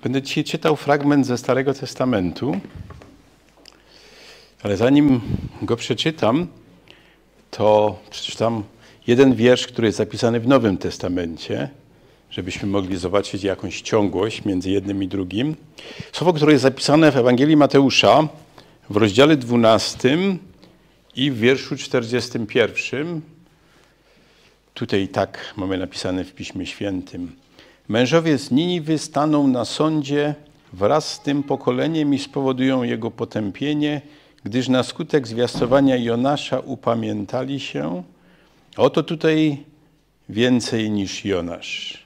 Będę dzisiaj czytał fragment ze Starego Testamentu, ale zanim go przeczytam, to przeczytam jeden wiersz, który jest zapisany w Nowym Testamencie, żebyśmy mogli zobaczyć jakąś ciągłość między jednym i drugim. Słowo, które jest zapisane w Ewangelii Mateusza w rozdziale 12 i w wierszu 41. Tutaj tak mamy napisane w Piśmie Świętym. Mężowie z Niniwy staną na sądzie wraz z tym pokoleniem i spowodują jego potępienie, gdyż na skutek zwiastowania Jonasza upamiętali się. Oto tutaj więcej niż Jonasz.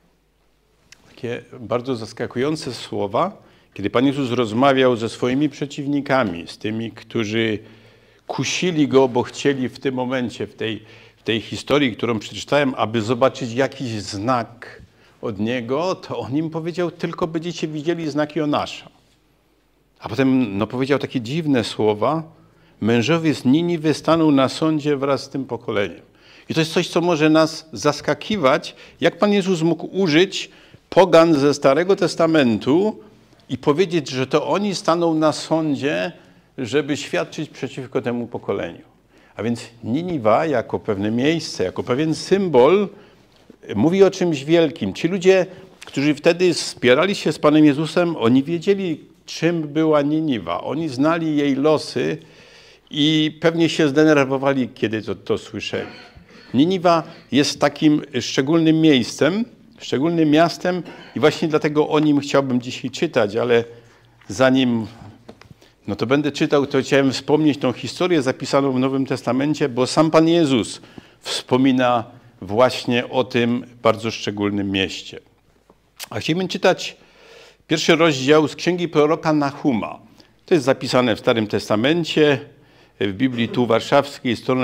Takie bardzo zaskakujące słowa, kiedy Pan Jezus rozmawiał ze swoimi przeciwnikami, z tymi, którzy kusili Go, bo chcieli w tym momencie, w tej historii, którą przeczytałem, aby zobaczyć jakiś znak od Niego, to On im powiedział, tylko będziecie widzieli znak Jonasza. A potem powiedział takie dziwne słowa, mężowie z Niniwy staną na sądzie wraz z tym pokoleniem. I to jest coś, co może nas zaskakiwać, jak Pan Jezus mógł użyć pogan ze Starego Testamentu i powiedzieć, że to oni staną na sądzie, żeby świadczyć przeciwko temu pokoleniu. A więc Niniwa jako pewne miejsce, jako pewien symbol mówi o czymś wielkim. Ci ludzie, którzy wtedy spierali się z Panem Jezusem, oni wiedzieli, czym była Niniwa. Oni znali jej losy i pewnie się zdenerwowali, kiedy to słyszeli. Niniwa jest takim szczególnym miejscem, szczególnym miastem i właśnie dlatego o nim chciałbym dzisiaj czytać, ale zanim to będę czytał, to chciałem wspomnieć tą historię zapisaną w Nowym Testamencie, bo sam Pan Jezus wspomina właśnie o tym bardzo szczególnym mieście. A chcielibyśmy czytać pierwszy rozdział z księgi proroka Nahuma. To jest zapisane w Starym Testamencie, w Biblii tu warszawskiej, strona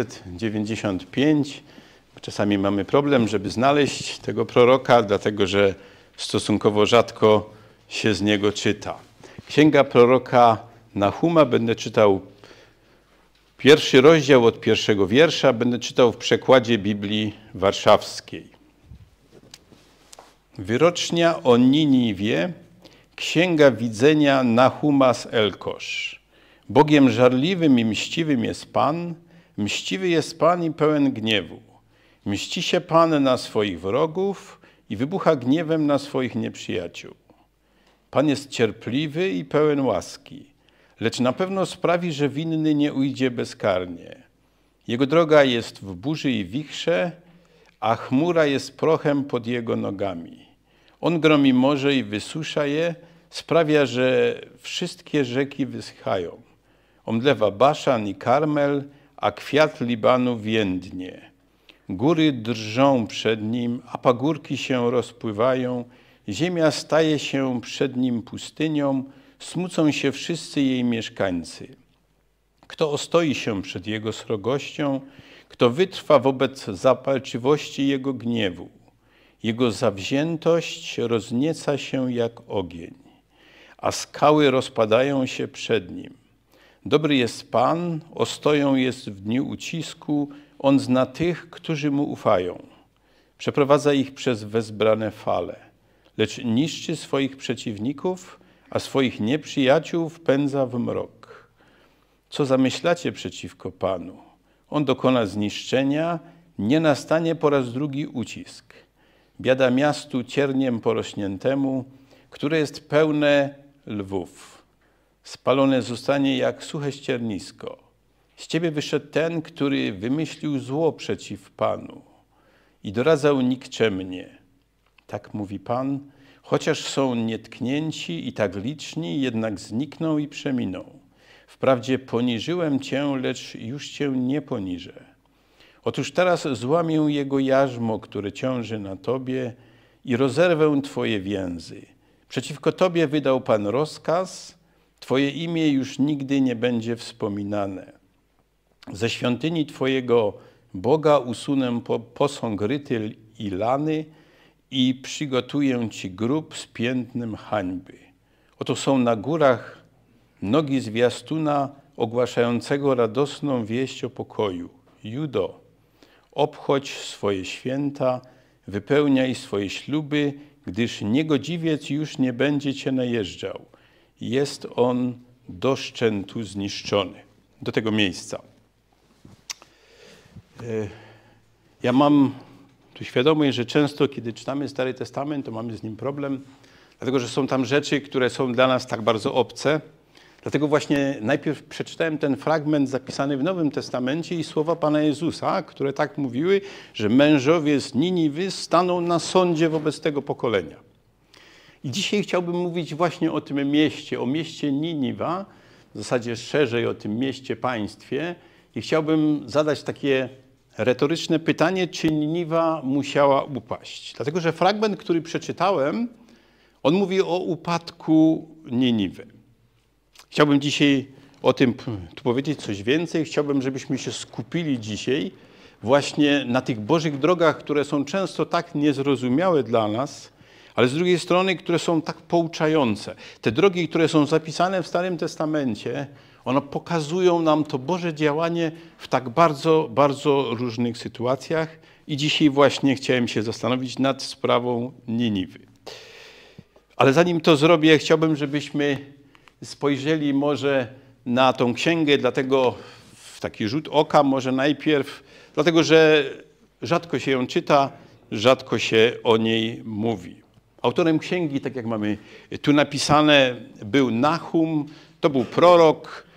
995. Czasami mamy problem, żeby znaleźć tego proroka, dlatego że stosunkowo rzadko się z niego czyta. Księga proroka Nahuma, będę czytał pierwszy rozdział od pierwszego wiersza, będę czytał w przekładzie Biblii warszawskiej. Wyrocznia o Niniwie, księga widzenia Nahuma z Elkosz. Bogiem żarliwym i mściwym jest Pan, mściwy jest Pan i pełen gniewu. Mści się Pan na swoich wrogów i wybucha gniewem na swoich nieprzyjaciół. Pan jest cierpliwy i pełen łaski, lecz na pewno sprawi, że winny nie ujdzie bezkarnie. Jego droga jest w burzy i wichrze, a chmura jest prochem pod jego nogami. On gromi morze i wysusza je, sprawia, że wszystkie rzeki wyschają. Omdlewa Baszan i Karmel, a kwiat Libanu więdnie. Góry drżą przed nim, a pagórki się rozpływają. Ziemia staje się przed nim pustynią, smucą się wszyscy jej mieszkańcy. Kto ostoi się przed jego srogością, kto wytrwa wobec zapalczywości jego gniewu. Jego zawziętość roznieca się jak ogień, a skały rozpadają się przed nim. Dobry jest Pan, ostoją jest w dniu ucisku, On zna tych, którzy Mu ufają. Przeprowadza ich przez wezbrane fale, lecz niszczy swoich przeciwników, a swoich nieprzyjaciół wpędza w mrok. Co zamyślacie przeciwko Panu? On dokona zniszczenia, nie nastanie po raz drugi ucisk. Biada miastu cierniem porośniętemu, które jest pełne lwów. Spalone zostanie jak suche ściernisko. Z ciebie wyszedł ten, który wymyślił zło przeciw Panu i doradzał nikczemnie. Tak mówi Pan, chociaż są nietknięci i tak liczni, jednak znikną i przeminą. Wprawdzie poniżyłem cię, lecz już cię nie poniżę. Otóż teraz złamię jego jarzmo, które ciąży na tobie i rozerwę twoje więzy. Przeciwko tobie wydał Pan rozkaz, twoje imię już nigdy nie będzie wspominane. Ze świątyni twojego Boga usunę posąg ryty i lany i przygotuję ci grób z piętnem hańby. Oto są na górach nogi zwiastuna ogłaszającego radosną wieść o pokoju. Judo, obchodź swoje święta, wypełniaj swoje śluby, gdyż niegodziwiec już nie będzie cię najeżdżał. Jest on do szczętu zniszczony. Do tego miejsca. Ja mam tu świadomość, że często, kiedy czytamy Stary Testament, to mamy z nim problem, dlatego że są tam rzeczy, które są dla nas tak bardzo obce. Dlatego właśnie najpierw przeczytałem ten fragment zapisany w Nowym Testamencie i słowa Pana Jezusa, które tak mówiły, że mężowie z Niniwy staną na sądzie wobec tego pokolenia. I dzisiaj chciałbym mówić właśnie o tym mieście, o mieście Niniwa, w zasadzie szerzej o tym mieście, państwie. I chciałbym zadać takie retoryczne pytanie, czy Niniwa musiała upaść. Dlatego, że fragment, który przeczytałem, on mówi o upadku Niniwy. Chciałbym dzisiaj o tym tu powiedzieć coś więcej. Chciałbym, żebyśmy się skupili dzisiaj właśnie na tych Bożych drogach, które są często tak niezrozumiałe dla nas, ale z drugiej strony, które są tak pouczające. Te drogi, które są zapisane w Starym Testamencie, one pokazują nam to Boże działanie w tak bardzo, bardzo różnych sytuacjach. I dzisiaj właśnie chciałem się zastanowić nad sprawą Niniwy. Ale zanim to zrobię, chciałbym, żebyśmy spojrzeli może na tą księgę, dlatego w taki rzut oka może najpierw, dlatego że rzadko się ją czyta, rzadko się o niej mówi. Autorem księgi, tak jak mamy tu napisane, był Nahum, to był prorok.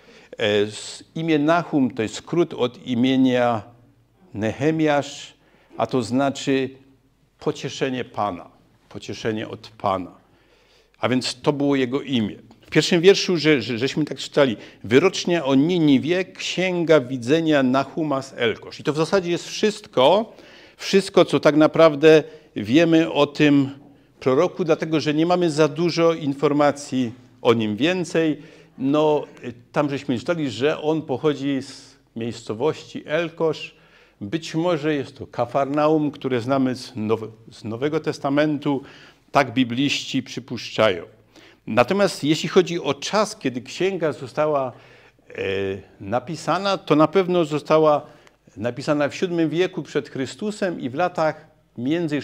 Imię Nahum to jest skrót od imienia Nehemiasz, a to znaczy pocieszenie Pana, pocieszenie od Pana. A więc to było jego imię. W pierwszym wierszu, żeśmy tak czytali, wyrocznia o Niniwie, księga widzenia Nahuma z Elkosz. I to w zasadzie jest wszystko, co tak naprawdę wiemy o tym proroku, dlatego że nie mamy za dużo informacji o nim więcej. No, tam żeśmy czytali, że on pochodzi z miejscowości Elkosz. Być może jest to Kafarnaum, które znamy z Nowego Testamentu. Tak bibliści przypuszczają. Natomiast jeśli chodzi o czas, kiedy księga została napisana, to na pewno została napisana w VII wieku przed Chrystusem i w latach między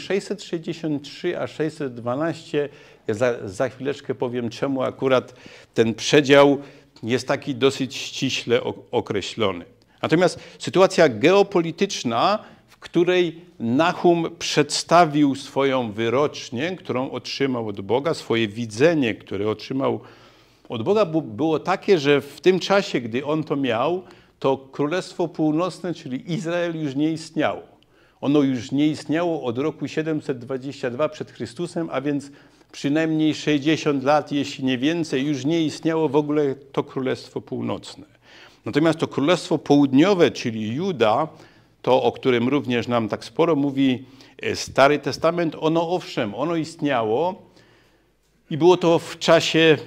663 a 612. Ja za chwileczkę powiem, czemu akurat ten przedział jest taki dosyć ściśle określony. Natomiast sytuacja geopolityczna, w której Nahum przedstawił swoją wyrocznię, którą otrzymał od Boga, swoje widzenie, które otrzymał od Boga, było takie, że w tym czasie, gdy on to miał, to Królestwo Północne, czyli Izrael, już nie istniało. Ono już nie istniało od roku 722 przed Chrystusem, a więc przynajmniej 60 lat, jeśli nie więcej, już nie istniało w ogóle to Królestwo Północne. Natomiast to Królestwo Południowe, czyli Juda, to, o którym również nam tak sporo mówi Stary Testament, ono owszem, ono istniało i było to w czasie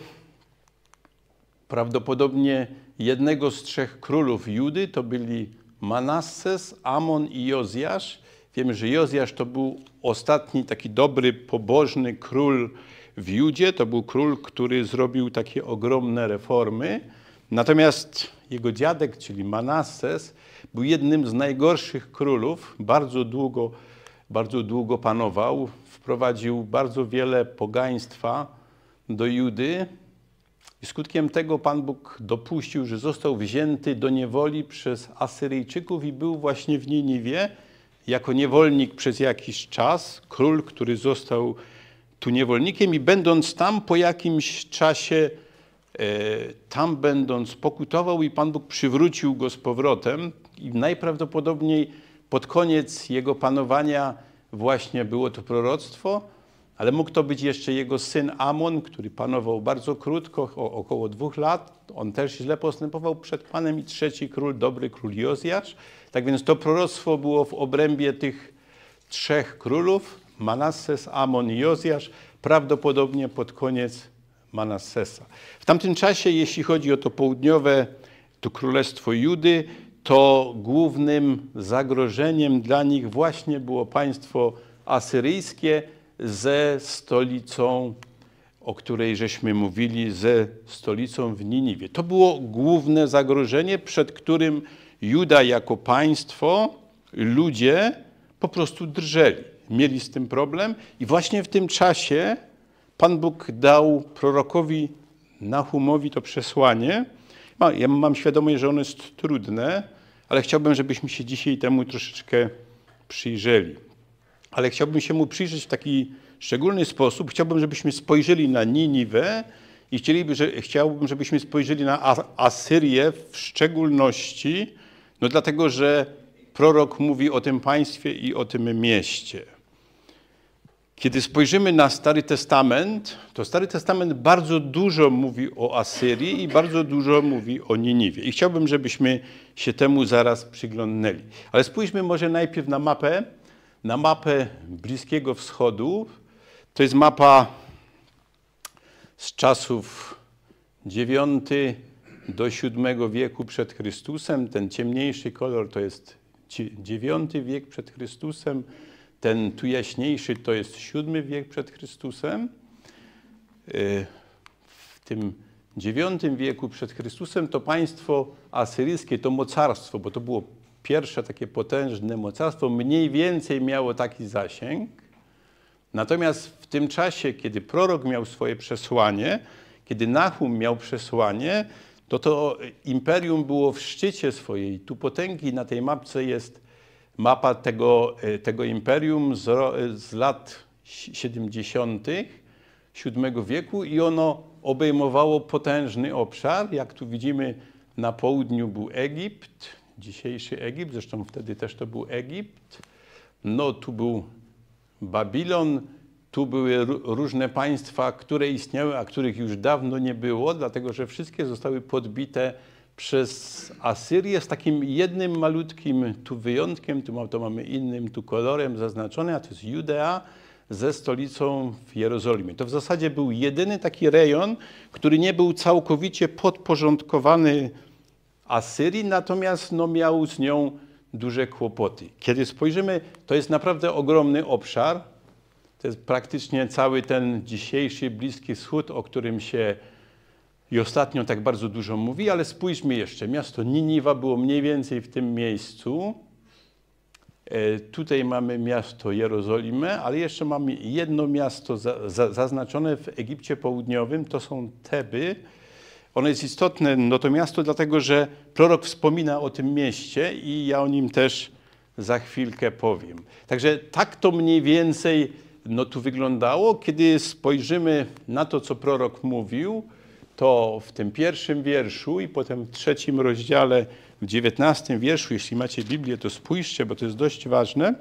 prawdopodobnie jednego z trzech królów Judy, to byli Manasses, Amon i Jozjasz. Wiemy, że Jozjasz to był ostatni taki dobry, pobożny król w Judzie. To był król, który zrobił takie ogromne reformy. Natomiast jego dziadek, czyli Manasses, był jednym z najgorszych królów. Bardzo długo panował. Wprowadził bardzo wiele pogaństwa do Judy. I skutkiem tego Pan Bóg dopuścił, że został wzięty do niewoli przez Asyryjczyków i był właśnie w Niniwie jako niewolnik przez jakiś czas. Król, który został tu niewolnikiem i będąc tam po jakimś czasie, tam będąc pokutował i Pan Bóg przywrócił go z powrotem i najprawdopodobniej pod koniec jego panowania właśnie było to proroctwo, ale mógł to być jeszcze jego syn Amon, który panował bardzo krótko, około 2 lat. On też źle postępował przed Panem i trzeci król, dobry król Jozjasz. Tak więc to proroctwo było w obrębie tych trzech królów, Manasses, Amon i Jozjasz, prawdopodobnie pod koniec Manassesa. W tamtym czasie, jeśli chodzi o to południowe, to królestwo Judy, to głównym zagrożeniem dla nich właśnie było państwo asyryjskie ze stolicą, o której żeśmy mówili, ze stolicą w Niniwie. To było główne zagrożenie, przed którym Juda jako państwo, ludzie po prostu drżeli. mieli z tym problem i właśnie w tym czasie Pan Bóg dał prorokowi Nahumowi to przesłanie. Ja mam świadomość, że ono jest trudne, ale chciałbym, żebyśmy się dzisiaj temu troszeczkę przyjrzeli. Ale chciałbym się mu przyjrzeć w taki szczególny sposób. Chciałbym, żebyśmy spojrzeli na Niniwę i chciałbym, żebyśmy spojrzeli na Asyrię w szczególności, no dlatego, że prorok mówi o tym państwie i o tym mieście. Kiedy spojrzymy na Stary Testament, to Stary Testament bardzo dużo mówi o Asyrii i bardzo dużo mówi o Niniwie. I chciałbym, żebyśmy się temu zaraz przyglądnęli. Ale spójrzmy może najpierw na mapę Bliskiego Wschodu. To jest mapa z czasów IX do VII wieku przed Chrystusem. Ten ciemniejszy kolor to jest IX wiek przed Chrystusem. Ten tu jaśniejszy to jest VII wiek przed Chrystusem. W tym IX wieku przed Chrystusem to państwo asyryjskie, to mocarstwo, bo to było pierwsze takie potężne mocarstwo, mniej więcej miało taki zasięg. Natomiast w tym czasie, kiedy prorok miał swoje przesłanie, kiedy Nahum miał przesłanie, to imperium było w szczycie swojej tu potęgi. Na tej mapce jest mapa tego imperium z lat 70. VII wieku i ono obejmowało potężny obszar. Jak tu widzimy, na południu był Egipt, dzisiejszy Egipt, zresztą wtedy też to był Egipt. No tu był Babilon, tu były różne państwa, które istniały, a których już dawno nie było, dlatego że wszystkie zostały podbite przez Asyrię z takim jednym malutkim tu wyjątkiem, to mamy innym tu kolorem zaznaczone, a to jest Judea ze stolicą w Jerozolimie. To w zasadzie był jedyny taki rejon, który nie był całkowicie podporządkowany Asyrii, natomiast no, miał z nią duże kłopoty. Kiedy spojrzymy, to jest naprawdę ogromny obszar. To jest praktycznie cały ten dzisiejszy Bliski Wschód, o którym się i ostatnio tak bardzo dużo mówi, ale spójrzmy jeszcze. Miasto Niniwa było mniej więcej w tym miejscu. Tutaj mamy miasto Jerozolimę, ale jeszcze mamy jedno miasto zaznaczone w Egipcie Południowym, to są Teby. Ono jest istotne, no to miasto, dlatego że prorok wspomina o tym mieście i ja o nim też za chwilkę powiem. Także tak to mniej więcej no, tu wyglądało. Kiedy spojrzymy na to, co prorok mówił, to w tym pierwszym wierszu i potem w trzecim rozdziale, w 19 wierszu, jeśli macie Biblię, to spójrzcie, bo to jest dość ważne.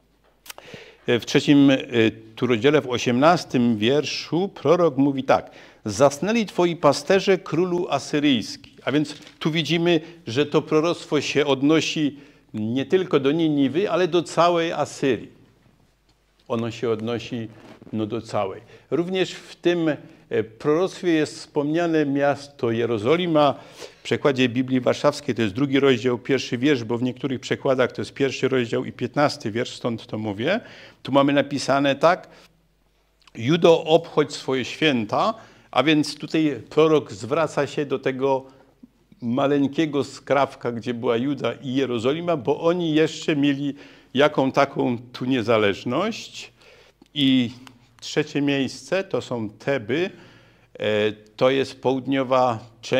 W trzecim tu rozdziale, w 18 wierszu prorok mówi tak. Zasnęli twoi pasterze, królu asyryjski. A więc tu widzimy, że to proroctwo się odnosi nie tylko do Niniwy, ale do całej Asyrii. Ono się odnosi no, do całej. Również w tym proroctwie jest wspomniane miasto Jerozolima. W przekładzie Biblii Warszawskiej to jest 2 rozdział, 1 wiersz, bo w niektórych przekładach to jest 1 rozdział i 15 wiersz, stąd to mówię. Tu mamy napisane tak. Judo, obchodź swoje święta, a więc tutaj prorok zwraca się do tego maleńkiego skrawka, gdzie była Juda i Jerozolima, bo oni jeszcze mieli jaką taką tu niezależność. I trzecie miejsce to są Teby, to jest południowa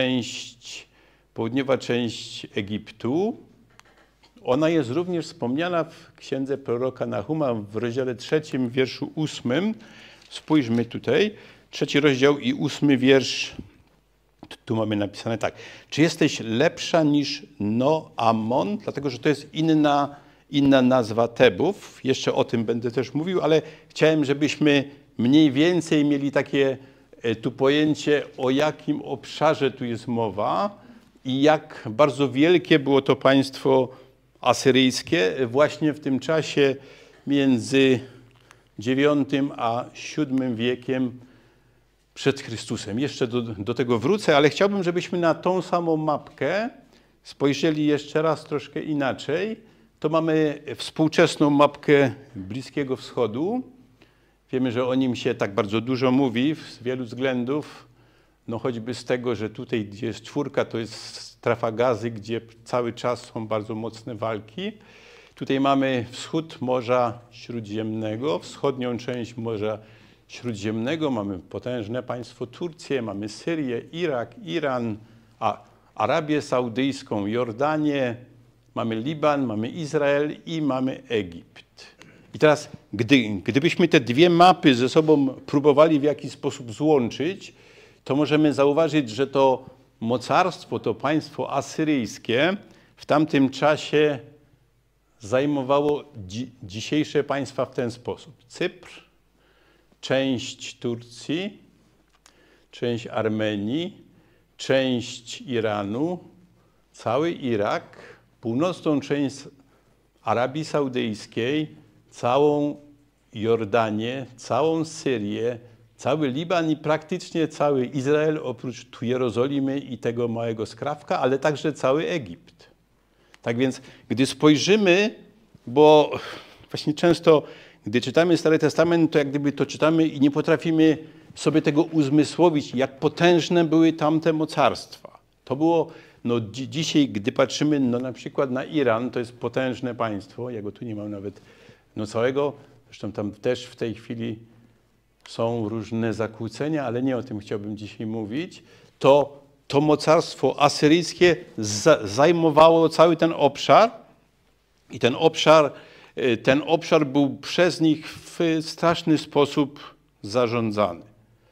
część Egiptu. Ona jest również wspomniana w księdze proroka Nahuma w rozdziale 3, wierszu 8. Spójrzmy tutaj, 3 rozdział i 8 wiersz. Tu mamy napisane tak. Czy jesteś lepsza niż Noamon? Dlatego, że to jest inna nazwa Tebów. Jeszcze o tym będę też mówił, ale chciałem, żebyśmy mniej więcej mieli takie tu pojęcie, o jakim obszarze tu jest mowa i jak bardzo wielkie było to państwo asyryjskie właśnie w tym czasie między IX a VII wiekiem przed Chrystusem. Jeszcze do tego wrócę, ale chciałbym, żebyśmy na tą samą mapkę spojrzeli jeszcze raz troszkę inaczej. To mamy współczesną mapkę Bliskiego Wschodu. Wiemy, że o nim się tak bardzo dużo mówi z wielu względów. No choćby z tego, że tutaj, gdzie jest 4, to jest strefa Gazy, gdzie cały czas są bardzo mocne walki. Tutaj mamy wschód Morza Śródziemnego, wschodnią część Morza Śródziemnego. Mamy potężne państwo Turcję, mamy Syrię, Irak, Iran, Arabię Saudyjską, Jordanię, mamy Liban, mamy Izrael i mamy Egipt. I teraz, gdybyśmy te dwie mapy ze sobą próbowali w jakiś sposób złączyć, to możemy zauważyć, że to mocarstwo, to państwo asyryjskie w tamtym czasie zajmowało dzisiejsze państwa w ten sposób. Cypr, część Turcji, część Armenii, część Iranu, cały Irak, północną część Arabii Saudyjskiej, całą Jordanię, całą Syrię, cały Liban i praktycznie cały Izrael, oprócz tu Jerozolimy i tego małego skrawka, ale także cały Egipt. Tak więc, gdy spojrzymy, bo właśnie często, gdy czytamy Stary Testament, to jak gdyby to czytamy i nie potrafimy sobie tego uzmysłowić, jak potężne były tamte mocarstwa. To było, dzisiaj, gdy patrzymy na przykład na Iran, to jest potężne państwo, ja go tu nie mam nawet całego, zresztą tam też w tej chwili są różne zakłócenia, ale nie o tym chciałbym dzisiaj mówić. To mocarstwo asyryjskie zajmowało cały ten obszar i ten obszar był przez nich w straszny sposób zarządzany.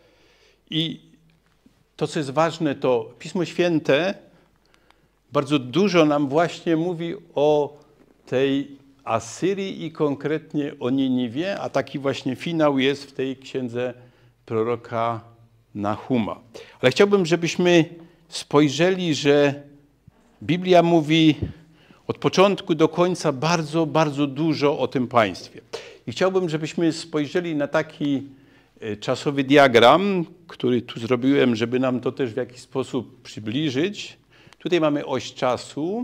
I to, co jest ważne, to Pismo Święte bardzo dużo nam właśnie mówi o tej Asyrii i konkretnie o Niniwie, a taki właśnie finał jest w tej księdze proroka Nahuma. Ale chciałbym, żebyśmy spojrzeli, że Biblia mówi od początku do końca bardzo, bardzo dużo o tym państwie. I chciałbym, żebyśmy spojrzeli na taki czasowy diagram, który tu zrobiłem, żeby nam to też w jakiś sposób przybliżyć. Tutaj mamy oś czasu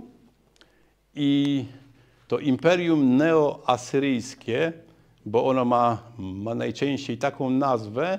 i to imperium neoasyryjskie, bo ono ma najczęściej taką nazwę,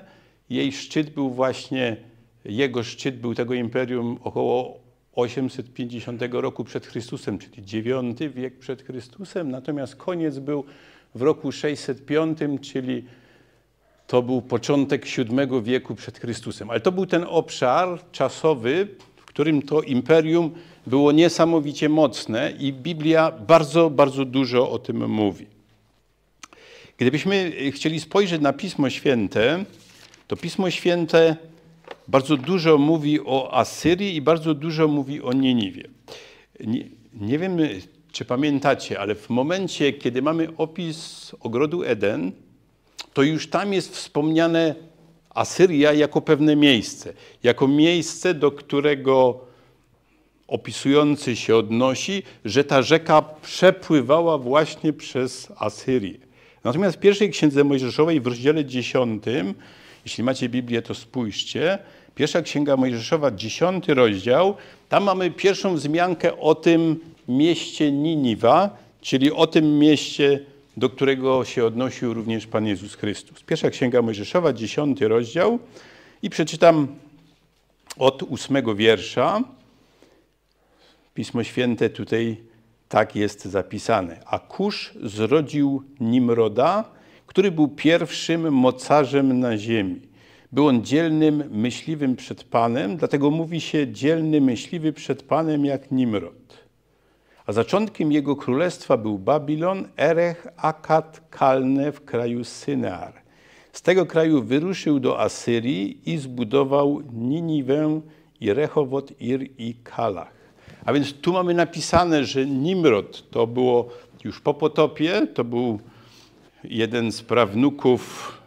jego szczyt był tego imperium około 850 roku przed Chrystusem, czyli IX wiek przed Chrystusem, natomiast koniec był w roku 605, czyli to był początek VII wieku przed Chrystusem. Ale to był ten obszar czasowy, w którym to imperium było niesamowicie mocne i Biblia bardzo, bardzo dużo o tym mówi. Gdybyśmy chcieli spojrzeć na Pismo Święte, to Pismo Święte bardzo dużo mówi o Asyrii i bardzo dużo mówi o Niniwie. Nie wiem, czy pamiętacie, ale w momencie, kiedy mamy opis ogrodu Eden, to już tam jest wspomniane Asyria jako pewne miejsce. Jako miejsce, do którego opisujący się odnosi, że ta rzeka przepływała właśnie przez Asyrię. Natomiast w pierwszej księdze Mojżeszowej w rozdziale 10, jeśli macie Biblię, to spójrzcie, pierwsza księga Mojżeszowa, 10 rozdział, tam mamy pierwszą wzmiankę o tym mieście Niniwa, czyli o tym mieście, do którego się odnosił również Pan Jezus Chrystus. Pierwsza księga Mojżeszowa, 10 rozdział i przeczytam od 8 wiersza. Pismo Święte tutaj tak jest zapisane. A Kusz zrodził Nimroda, który był pierwszym mocarzem na ziemi. Był on dzielnym myśliwym przed Panem, dlatego mówi się dzielny myśliwy przed Panem jak Nimrod. A zaczątkiem jego królestwa był Babilon, Erech, Akad, Kalne w kraju Synear. Z tego kraju wyruszył do Asyrii i zbudował Niniwę i Rechowot, Ir i Kalach. A więc tu mamy napisane, że Nimrod to było już po potopie, to był jeden z prawnuków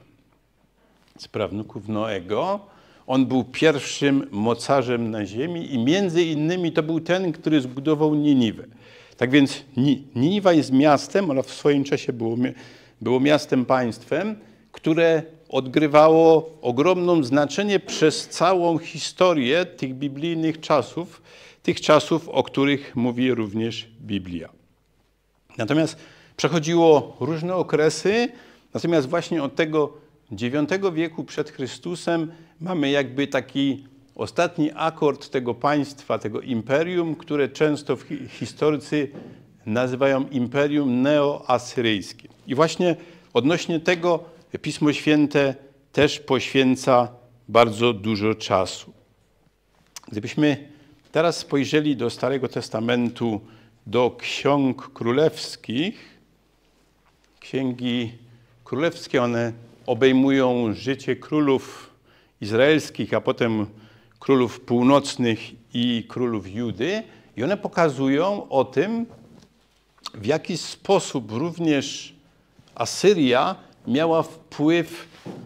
Noego. On był pierwszym mocarzem na ziemi i między innymi to był ten, który zbudował Niniwę. Tak więc Niniwa jest miastem, ona w swoim czasie było miastem, państwem, które odgrywało ogromne znaczenie przez całą historię tych biblijnych czasów, tych czasów, o których mówi również Biblia. Natomiast przechodziło różne okresy, natomiast właśnie od tego IX wieku przed Chrystusem mamy jakby taki ostatni akord tego państwa, tego imperium, które często historycy nazywają Imperium Neoasyryjskie. I właśnie odnośnie tego Pismo Święte też poświęca bardzo dużo czasu. Gdybyśmy teraz spojrzeli do Starego Testamentu, do ksiąg królewskich, księgi królewskie, one obejmują życie królów izraelskich, a potem królów północnych i królów Judy. I one pokazują o tym, w jaki sposób również Asyria miała wpływ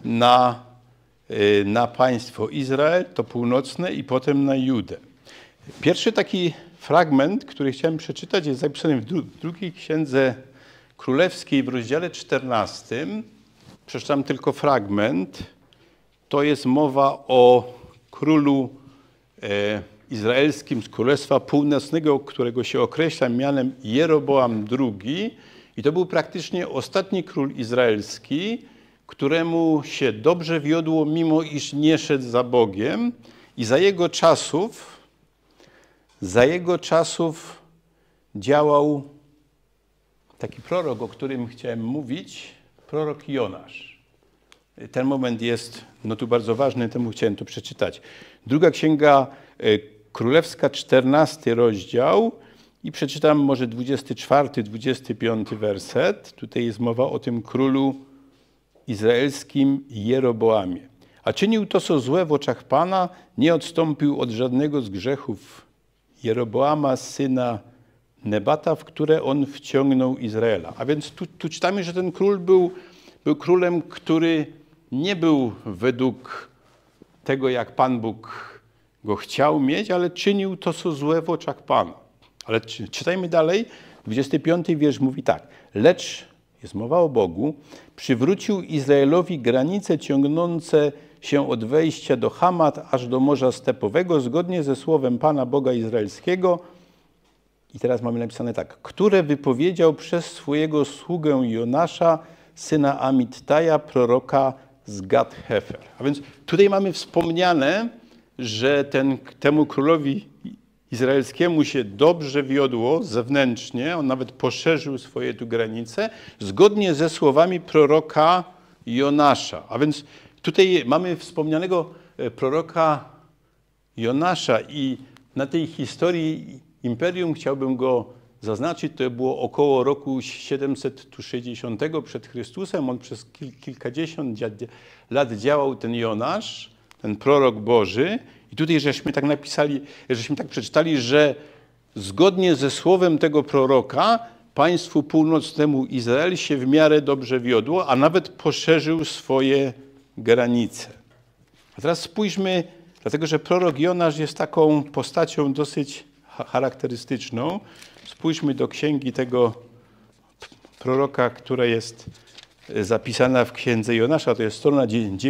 na państwo Izrael, to północne, i potem na Judę. Pierwszy taki fragment, który chciałem przeczytać, jest zapisany w drugiej księdze królewskiej w rozdziale 14. Przeczytam tylko fragment. To jest mowa o królu izraelskim z Królestwa Północnego, którego się określa mianem Jeroboam II. I to był praktycznie ostatni król izraelski, któremu się dobrze wiodło, mimo iż nie szedł za Bogiem. I za jego czasów działał taki prorok, o którym chciałem mówić, prorok Jonasz. Ten moment jest tu bardzo ważny, temu chciałem to przeczytać. Druga księga królewska, 14 rozdział i przeczytam może 24, 25 werset. Tutaj jest mowa o tym królu izraelskim Jeroboamie. A czynił to, co złe w oczach Pana, nie odstąpił od żadnego z grzechów Jeroboama, syna Nebata, w które on wciągnął Izraela. A więc tu czytamy, że ten król był królem, który nie był według tego, jak Pan Bóg go chciał mieć, ale czynił to, co złe w oczach Pana. Ale czytajmy dalej. 25 wiersz mówi tak. Lecz, jest mowa o Bogu, przywrócił Izraelowi granice ciągnące się od wejścia do Hamat aż do Morza Stepowego, zgodnie ze słowem Pana Boga Izraelskiego. I teraz mamy napisane tak. Które wypowiedział przez swojego sługę Jonasza, syna Amittaja, proroka z Gad-Hefer. A więc tutaj mamy wspomniane, że temu królowi izraelskiemu się dobrze wiodło zewnętrznie, on nawet poszerzył swoje tu granice, zgodnie ze słowami proroka Jonasza. A więc tutaj mamy wspomnianego proroka Jonasza i na tej historii imperium chciałbym go zaznaczyć. To było około roku 760 przed Chrystusem. On przez kilkadziesiąt lat działał, ten Jonasz, ten prorok Boży. I tutaj żeśmy tak napisali, żeśmy tak przeczytali, że zgodnie ze słowem tego proroka państwu północnemu Izrael się w miarę dobrze wiodło, a nawet poszerzył swoje granice. A teraz spójrzmy, dlatego że prorok Jonasz jest taką postacią dosyć charakterystyczną. Spójrzmy do księgi tego proroka, która jest zapisana w księdze Jonasza. To jest strona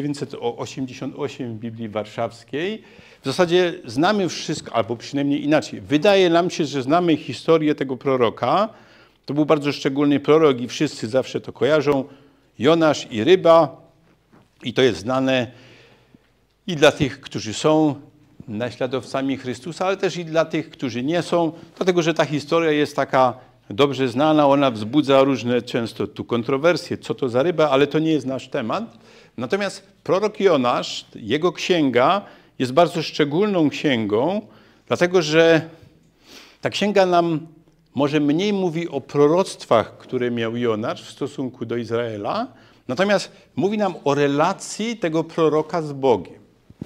988 w Biblii Warszawskiej. W zasadzie znamy wszystko, albo przynajmniej inaczej. Wydaje nam się, że znamy historię tego proroka. To był bardzo szczególny prorok i wszyscy zawsze to kojarzą. Jonasz i ryba. I to jest znane i dla tych, którzy są naśladowcami Chrystusa, ale też i dla tych, którzy nie są, dlatego że ta historia jest taka dobrze znana, ona wzbudza różne często tu kontrowersje, co to za ryba, ale to nie jest nasz temat. Natomiast prorok Jonasz, jego księga jest bardzo szczególną księgą, dlatego że ta księga nam może mniej mówi o proroctwach, które miał Jonasz w stosunku do Izraela, natomiast mówi nam o relacji tego proroka z Bogiem.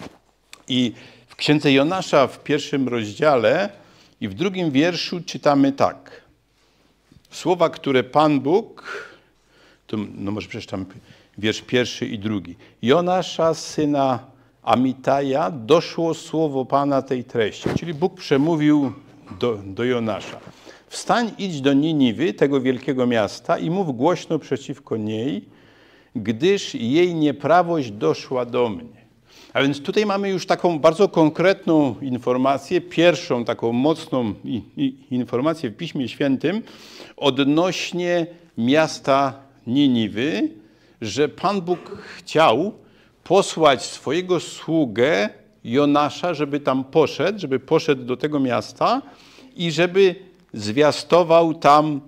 I w księdze Jonasza w 1 rozdziale i w 2 wierszu czytamy tak. Słowa, które Pan Bóg, to może przeczytam wiersz 1 i 2. Jonasza, syna Amittaja, doszło słowo Pana tej treści. Czyli Bóg przemówił do Jonasza. Wstań, idź do Niniwy, tego wielkiego miasta i mów głośno przeciwko niej, gdyż jej nieprawość doszła do mnie. A więc tutaj mamy już taką bardzo konkretną informację, pierwszą taką mocną informację w Piśmie Świętym odnośnie miasta Niniwy, że Pan Bóg chciał posłać swojego sługę Jonasza, żeby tam poszedł, żeby poszedł do tego miasta i żeby zwiastował tam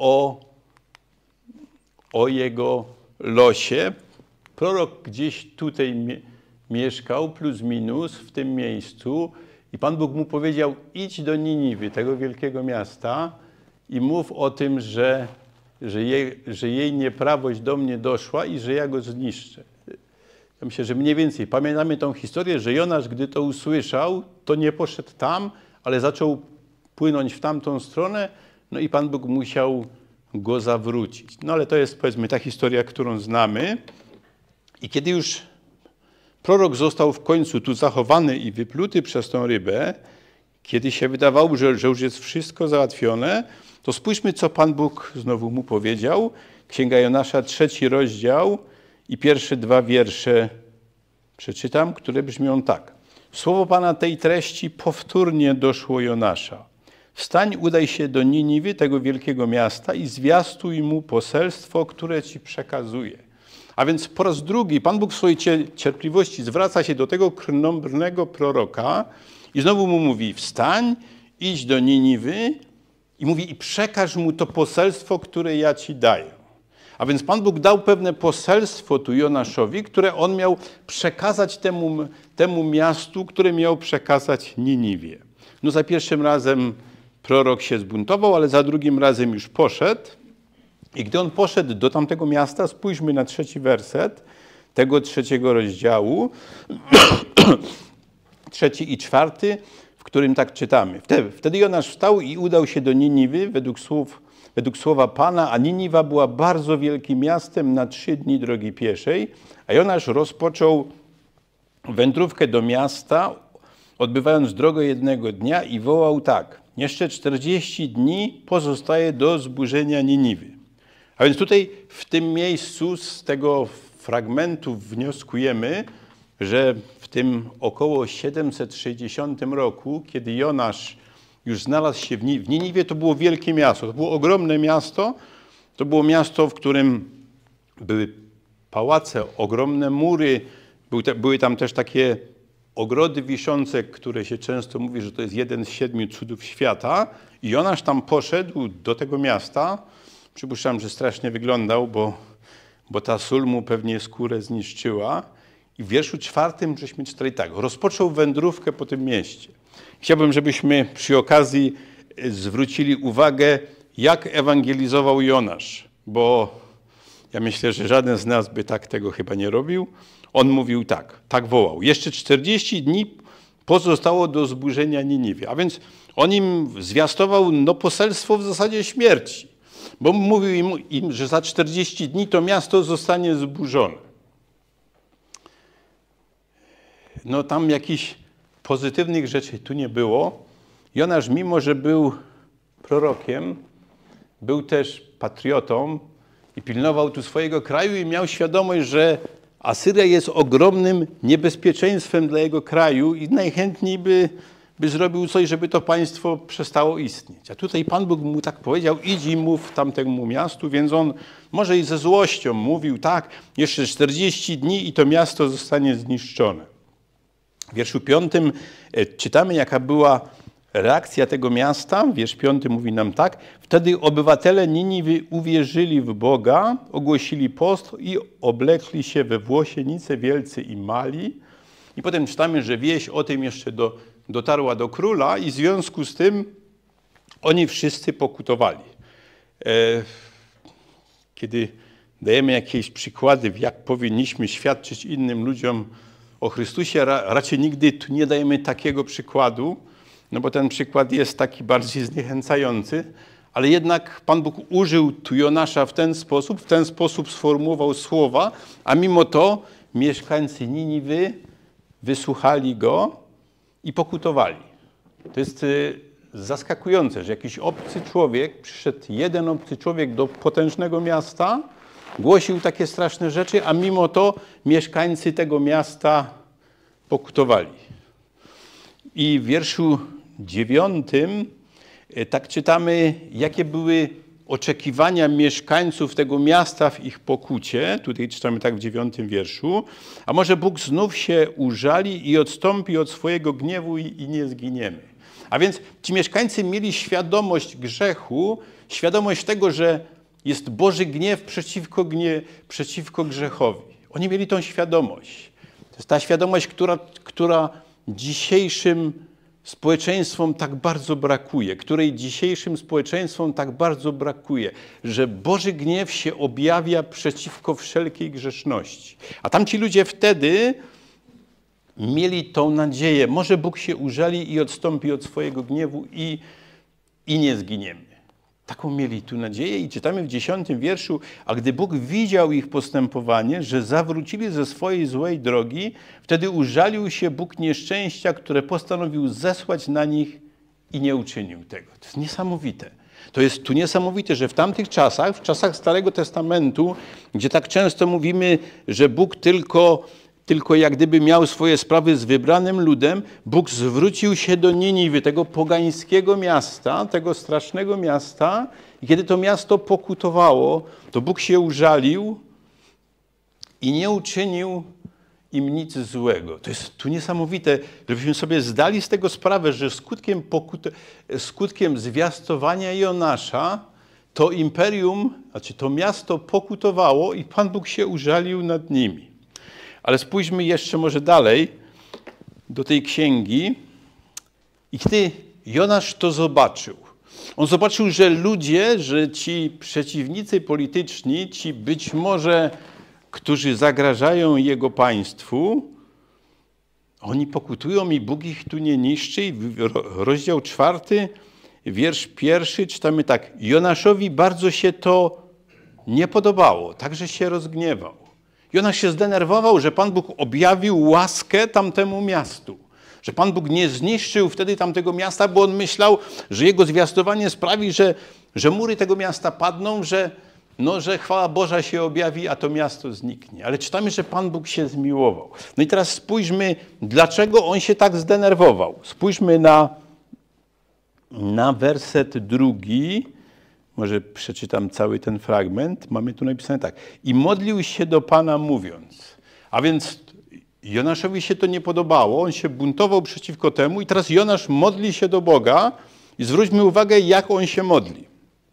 o jego losie. Prorok gdzieś tutaj mieszkał, plus minus, w tym miejscu. I Pan Bóg mu powiedział, idź do Niniwy, tego wielkiego miasta i mów o tym, że jej nieprawość do mnie doszła i że ja go zniszczę. Ja myślę, że mniej więcej pamiętamy tą historię, że Jonasz, gdy to usłyszał, to nie poszedł tam, ale zaczął płynąć w tamtą stronę, no i Pan Bóg musiał go zawrócić. No ale to jest, powiedzmy, ta historia, którą znamy. I kiedy już prorok został w końcu tu zachowany i wypluty przez tą rybę, kiedy się wydawało, że już jest wszystko załatwione, to spójrzmy, co Pan Bóg znowu mu powiedział. Księga Jonasza, 3 rozdział i pierwsze 2 wiersze przeczytam, które brzmią tak. Słowo Pana tej treści powtórnie doszło Jonasza. Wstań, udaj się do Niniwy, tego wielkiego miasta i zwiastuj mu poselstwo, które ci przekazuje. A więc po raz drugi Pan Bóg w swojej cierpliwości zwraca się do tego krnąbrnego proroka i znowu mu mówi, wstań, idź do Niniwy i mówi, i przekaż mu to poselstwo, które ja ci daję. A więc Pan Bóg dał pewne poselstwo tu Jonaszowi, które on miał przekazać temu miastu, które miał przekazać Niniwie. No za pierwszym razem prorok się zbuntował, ale za drugim razem już poszedł. I gdy on poszedł do tamtego miasta, spójrzmy na 3 werset tego 3 rozdziału, 3 i 4, w którym tak czytamy. Wtedy Jonasz wstał i udał się do Niniwy według słowa Pana, a Niniwa była bardzo wielkim miastem na 3 dni drogi pieszej, a Jonasz rozpoczął wędrówkę do miasta, odbywając drogę jednego dnia i wołał tak, jeszcze 40 dni pozostaje do zburzenia Niniwy. A więc tutaj w tym miejscu z tego fragmentu wnioskujemy, że w tym około 760 roku, kiedy Jonasz już znalazł się w Niniwie, to było wielkie miasto, to było ogromne miasto, to było miasto, w którym były pałace, ogromne mury, były tam też takie ogrody wiszące, które się często mówi, że to jest jeden z 7 cudów świata. I Jonasz tam poszedł do tego miasta. Przypuszczam, że strasznie wyglądał, bo ta sól mu pewnie skórę zniszczyła. I w wierszu 4 żeśmy czytali tak. Rozpoczął wędrówkę po tym mieście. Chciałbym, żebyśmy przy okazji zwrócili uwagę, jak ewangelizował Jonasz, bo ja myślę, że żaden z nas by tak tego chyba nie robił. On mówił tak wołał. Jeszcze 40 dni pozostało do zburzenia Niniwy. A więc on im zwiastował poselstwo w zasadzie śmierci. Bo mówił im, że za 40 dni to miasto zostanie zburzone. No tam jakichś pozytywnych rzeczy tu nie było. Jonasz, mimo że był prorokiem, był też patriotą i pilnował tu swojego kraju i miał świadomość, że Asyria jest ogromnym niebezpieczeństwem dla jego kraju i najchętniej by zrobił coś, żeby to państwo przestało istnieć. A tutaj Pan Bóg mu tak powiedział, idź i mów tamtemu miastu, więc on może i ze złością mówił tak, jeszcze 40 dni i to miasto zostanie zniszczone. W wierszu 5 czytamy, jaka była reakcja tego miasta. Wiersz 5 mówi nam tak. Wtedy obywatele Niniwy uwierzyli w Boga, ogłosili post i oblekli się we włosienice wielcy i mali. I potem czytamy, że wieść o tym jeszcze dotarła do króla i w związku z tym oni wszyscy pokutowali. Kiedy dajemy jakieś przykłady, jak powinniśmy świadczyć innym ludziom o Chrystusie, raczej nigdy tu nie dajemy takiego przykładu, no bo ten przykład jest taki bardziej zniechęcający, ale jednak Pan Bóg użył tu Jonasza w ten sposób sformułował słowa, a mimo to mieszkańcy Niniwy wysłuchali go i pokutowali. To jest zaskakujące, że jakiś obcy człowiek, przyszedł jeden obcy człowiek do potężnego miasta, głosił takie straszne rzeczy, a mimo to mieszkańcy tego miasta pokutowali. I w wierszu 9 tak czytamy, jakie były oczekiwania mieszkańców tego miasta w ich pokucie. Tutaj czytamy tak w 9 wierszu. A może Bóg znów się użali i odstąpi od swojego gniewu i nie zginiemy. A więc ci mieszkańcy mieli świadomość grzechu, świadomość tego, że jest Boży gniew przeciwko grzechowi. Oni mieli tą świadomość. To jest ta świadomość, która dzisiejszym społeczeństwom tak bardzo brakuje, której dzisiejszym społeczeństwom tak bardzo brakuje, że Boży gniew się objawia przeciwko wszelkiej grzeszności. A tamci ludzie wtedy mieli tą nadzieję, może Bóg się użali i odstąpi od swojego gniewu i nie zginiemy. Taką mieli tu nadzieję i czytamy w 10 wierszu, a gdy Bóg widział ich postępowanie, że zawrócili ze swojej złej drogi, wtedy użalił się Bóg nieszczęścia, które postanowił zesłać na nich i nie uczynił tego. To jest niesamowite. To jest tu niesamowite, że w tamtych czasach, w czasach Starego Testamentu, gdzie tak często mówimy, że Bóg tylko jak gdyby miał swoje sprawy z wybranym ludem, Bóg zwrócił się do Niniwy, tego pogańskiego miasta, tego strasznego miasta i kiedy to miasto pokutowało, to Bóg się użalił i nie uczynił im nic złego. To jest tu niesamowite, żebyśmy sobie zdali z tego sprawę, że skutkiem zwiastowania Jonasza to imperium, znaczy to miasto pokutowało i Pan Bóg się użalił nad nimi. Ale spójrzmy jeszcze może dalej do tej księgi. I kiedy Jonasz to zobaczył, on zobaczył, że ludzie, że ci przeciwnicy polityczni, ci być może, którzy zagrażają jego państwu, oni pokutują i Bóg ich tu nie niszczy. I rozdział 4, wiersz 1 czytamy tak. Jonaszowi bardzo się to nie podobało, także się rozgniewał. Jonasz się zdenerwował, że Pan Bóg objawił łaskę tamtemu miastu. Że Pan Bóg nie zniszczył wtedy tamtego miasta, bo on myślał, że jego zwiastowanie sprawi, że mury tego miasta padną, że chwała Boża się objawi, a to miasto zniknie. Ale czytamy, że Pan Bóg się zmiłował. No i teraz spójrzmy, dlaczego on się tak zdenerwował. Spójrzmy na werset 2. Może przeczytam cały ten fragment. Mamy tu napisane tak. I modlił się do Pana mówiąc. A więc Jonaszowi się to nie podobało. On się buntował przeciwko temu. I teraz Jonasz modli się do Boga. I zwróćmy uwagę, jak on się modli.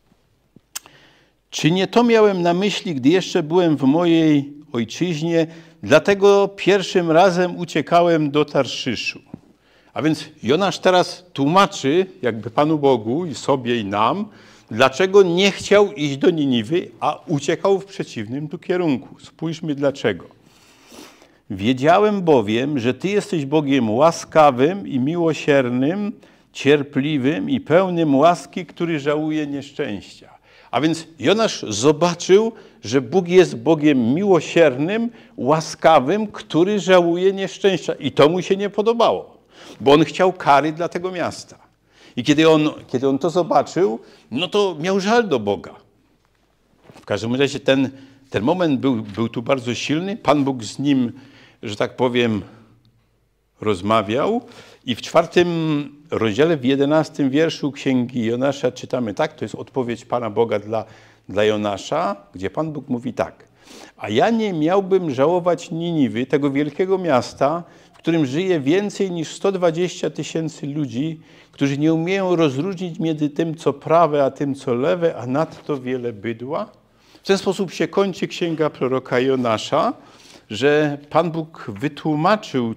Czy nie to miałem na myśli, gdy jeszcze byłem w mojej ojczyźnie? Dlatego pierwszym razem uciekałem do Tarszyszu. A więc Jonasz teraz tłumaczy jakby Panu Bogu i sobie i nam, dlaczego nie chciał iść do Niniwy, a uciekał w przeciwnym tu kierunku. Spójrzmy dlaczego. Wiedziałem bowiem, że Ty jesteś Bogiem łaskawym i miłosiernym, cierpliwym i pełnym łaski, który żałuje nieszczęścia. A więc Jonasz zobaczył, że Bóg jest Bogiem miłosiernym, łaskawym, który żałuje nieszczęścia. I to mu się nie podobało, bo on chciał kary dla tego miasta. I kiedy on to zobaczył, no to miał żal do Boga. W każdym razie ten moment był tu bardzo silny. Pan Bóg z nim, że tak powiem, rozmawiał. I w 4 rozdziale, w 11 wierszu Księgi Jonasza czytamy tak, to jest odpowiedź Pana Boga dla Jonasza, gdzie Pan Bóg mówi tak. A ja nie miałbym żałować Niniwy, tego wielkiego miasta, w którym żyje więcej niż 120 000 ludzi, którzy nie umieją rozróżnić między tym, co prawe, a tym, co lewe, a nadto wiele bydła. W ten sposób się kończy księga proroka Jonasza, że Pan Bóg wytłumaczył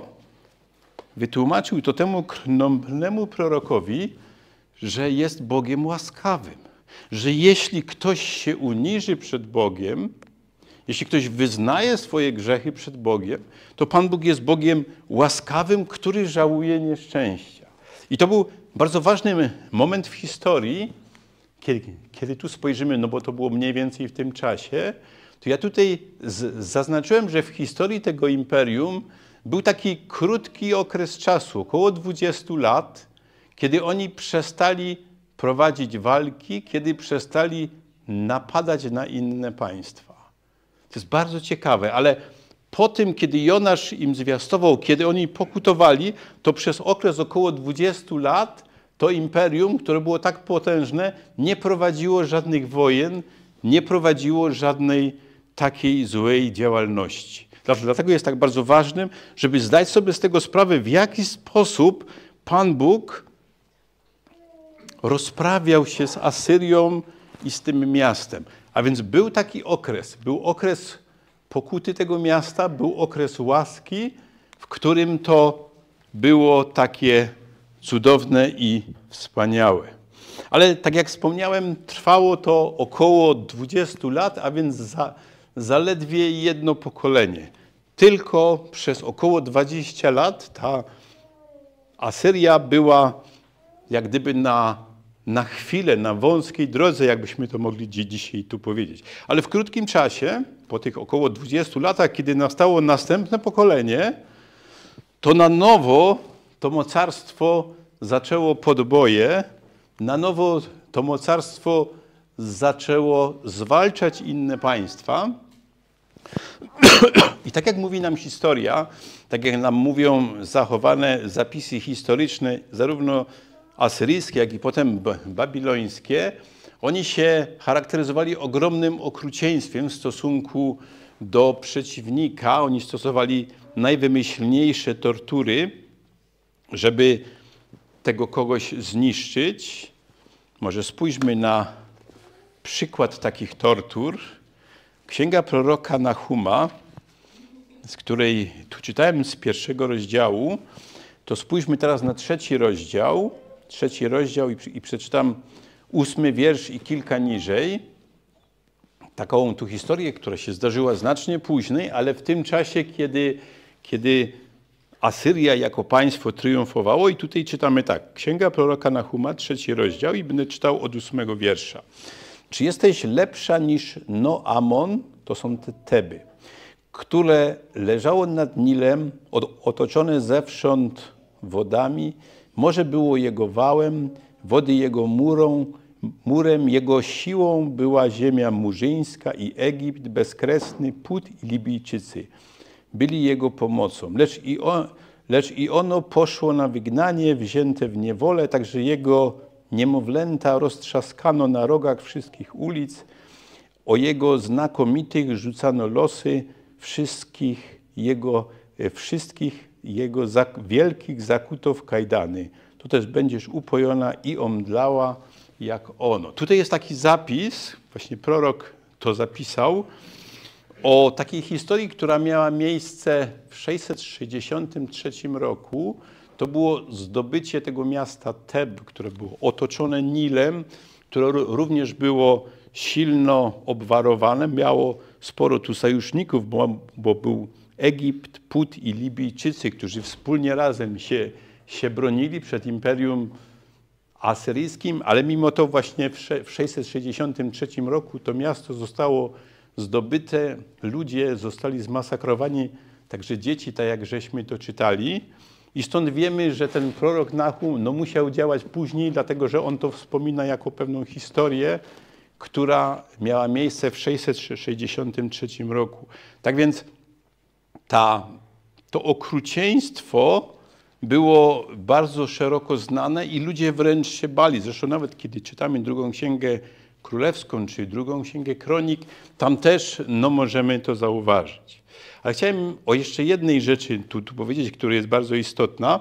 to temu krnąbrnemu prorokowi, że jest Bogiem łaskawym. Że jeśli ktoś się uniży przed Bogiem, jeśli ktoś wyznaje swoje grzechy przed Bogiem, to Pan Bóg jest Bogiem łaskawym, który żałuje nieszczęścia. I to był bardzo ważny moment w historii, kiedy tu spojrzymy, no bo to było mniej więcej w tym czasie, to ja tutaj zaznaczyłem, że w historii tego imperium był taki krótki okres czasu, około 20 lat, kiedy oni przestali prowadzić walki, kiedy przestali napadać na inne państwa. To jest bardzo ciekawe, ale po tym, kiedy Jonasz im zwiastował, kiedy oni pokutowali, to przez okres około 20 lat to imperium, które było tak potężne, nie prowadziło żadnych wojen, nie prowadziło żadnej takiej złej działalności. Dlatego jest tak bardzo ważnym, żeby zdać sobie z tego sprawę, w jaki sposób Pan Bóg rozprawiał się z Asyrią i z tym miastem. A więc był taki okres, był okres pokuty tego miasta, był okres łaski, w którym to było takie cudowne i wspaniałe. Ale tak jak wspomniałem, trwało to około 20 lat, a więc zaledwie jedno pokolenie. Tylko przez około 20 lat ta Asyria była jak gdyby na chwilę, na wąskiej drodze, jakbyśmy to mogli dzisiaj tu powiedzieć. Ale w krótkim czasie, po tych około 20 latach, kiedy nastało następne pokolenie, to na nowo to mocarstwo zaczęło podboje, na nowo to mocarstwo zaczęło zwalczać inne państwa. I tak jak mówi nam historia, tak jak nam mówią zachowane zapisy historyczne, zarówno asyryjskie, jak i potem babilońskie, oni się charakteryzowali ogromnym okrucieństwem w stosunku do przeciwnika. Oni stosowali najwymyślniejsze tortury, żeby tego kogoś zniszczyć. Może spójrzmy na przykład takich tortur. Księga proroka Nahuma, z której tu czytałem z 1 rozdziału, to spójrzmy teraz na 3 rozdział i przeczytam 8 wiersz i kilka niżej. Taką tu historię, która się zdarzyła znacznie później, ale w tym czasie, kiedy Asyria jako państwo triumfowało. I tutaj czytamy tak. Księga proroka Nahuma, 3 rozdział i będę czytał od 8 wiersza. Czy jesteś lepsza niż Noamon, to są te Teby, które leżało nad Nilem, otoczone zewsząd wodami, morze było jego wałem, wody jego murem, jego siłą była ziemia murzyńska i Egipt bezkresny, Put i Libijczycy byli jego pomocą. Lecz i ono poszło na wygnanie, wzięte w niewolę, także jego niemowlęta roztrzaskano na rogach wszystkich ulic, o jego znakomitych rzucano losy wszystkich jego wielkich zakuto w kajdany. Tu też będziesz upojona i omdlała jak ono. Tutaj jest taki zapis, właśnie prorok to zapisał, o takiej historii, która miała miejsce w 663 roku. To było zdobycie tego miasta Teb, które było otoczone Nilem, które również było silno obwarowane. Miało sporo tu sojuszników, bo był Egipt, Put i Libijczycy, którzy wspólnie razem się bronili przed Imperium Asyryjskim, ale mimo to właśnie w 663 roku to miasto zostało zdobyte, ludzie zostali zmasakrowani, także dzieci, tak jak żeśmy to czytali. I stąd wiemy, że ten prorok Nahum musiał działać później, dlatego że on to wspomina jako pewną historię, która miała miejsce w 663 roku. Tak więc to okrucieństwo było bardzo szeroko znane i ludzie wręcz się bali. Zresztą nawet kiedy czytamy drugą księgę królewską, czy drugą księgę kronik, tam też możemy to zauważyć. Ale chciałem o jeszcze jednej rzeczy tu powiedzieć, która jest bardzo istotna,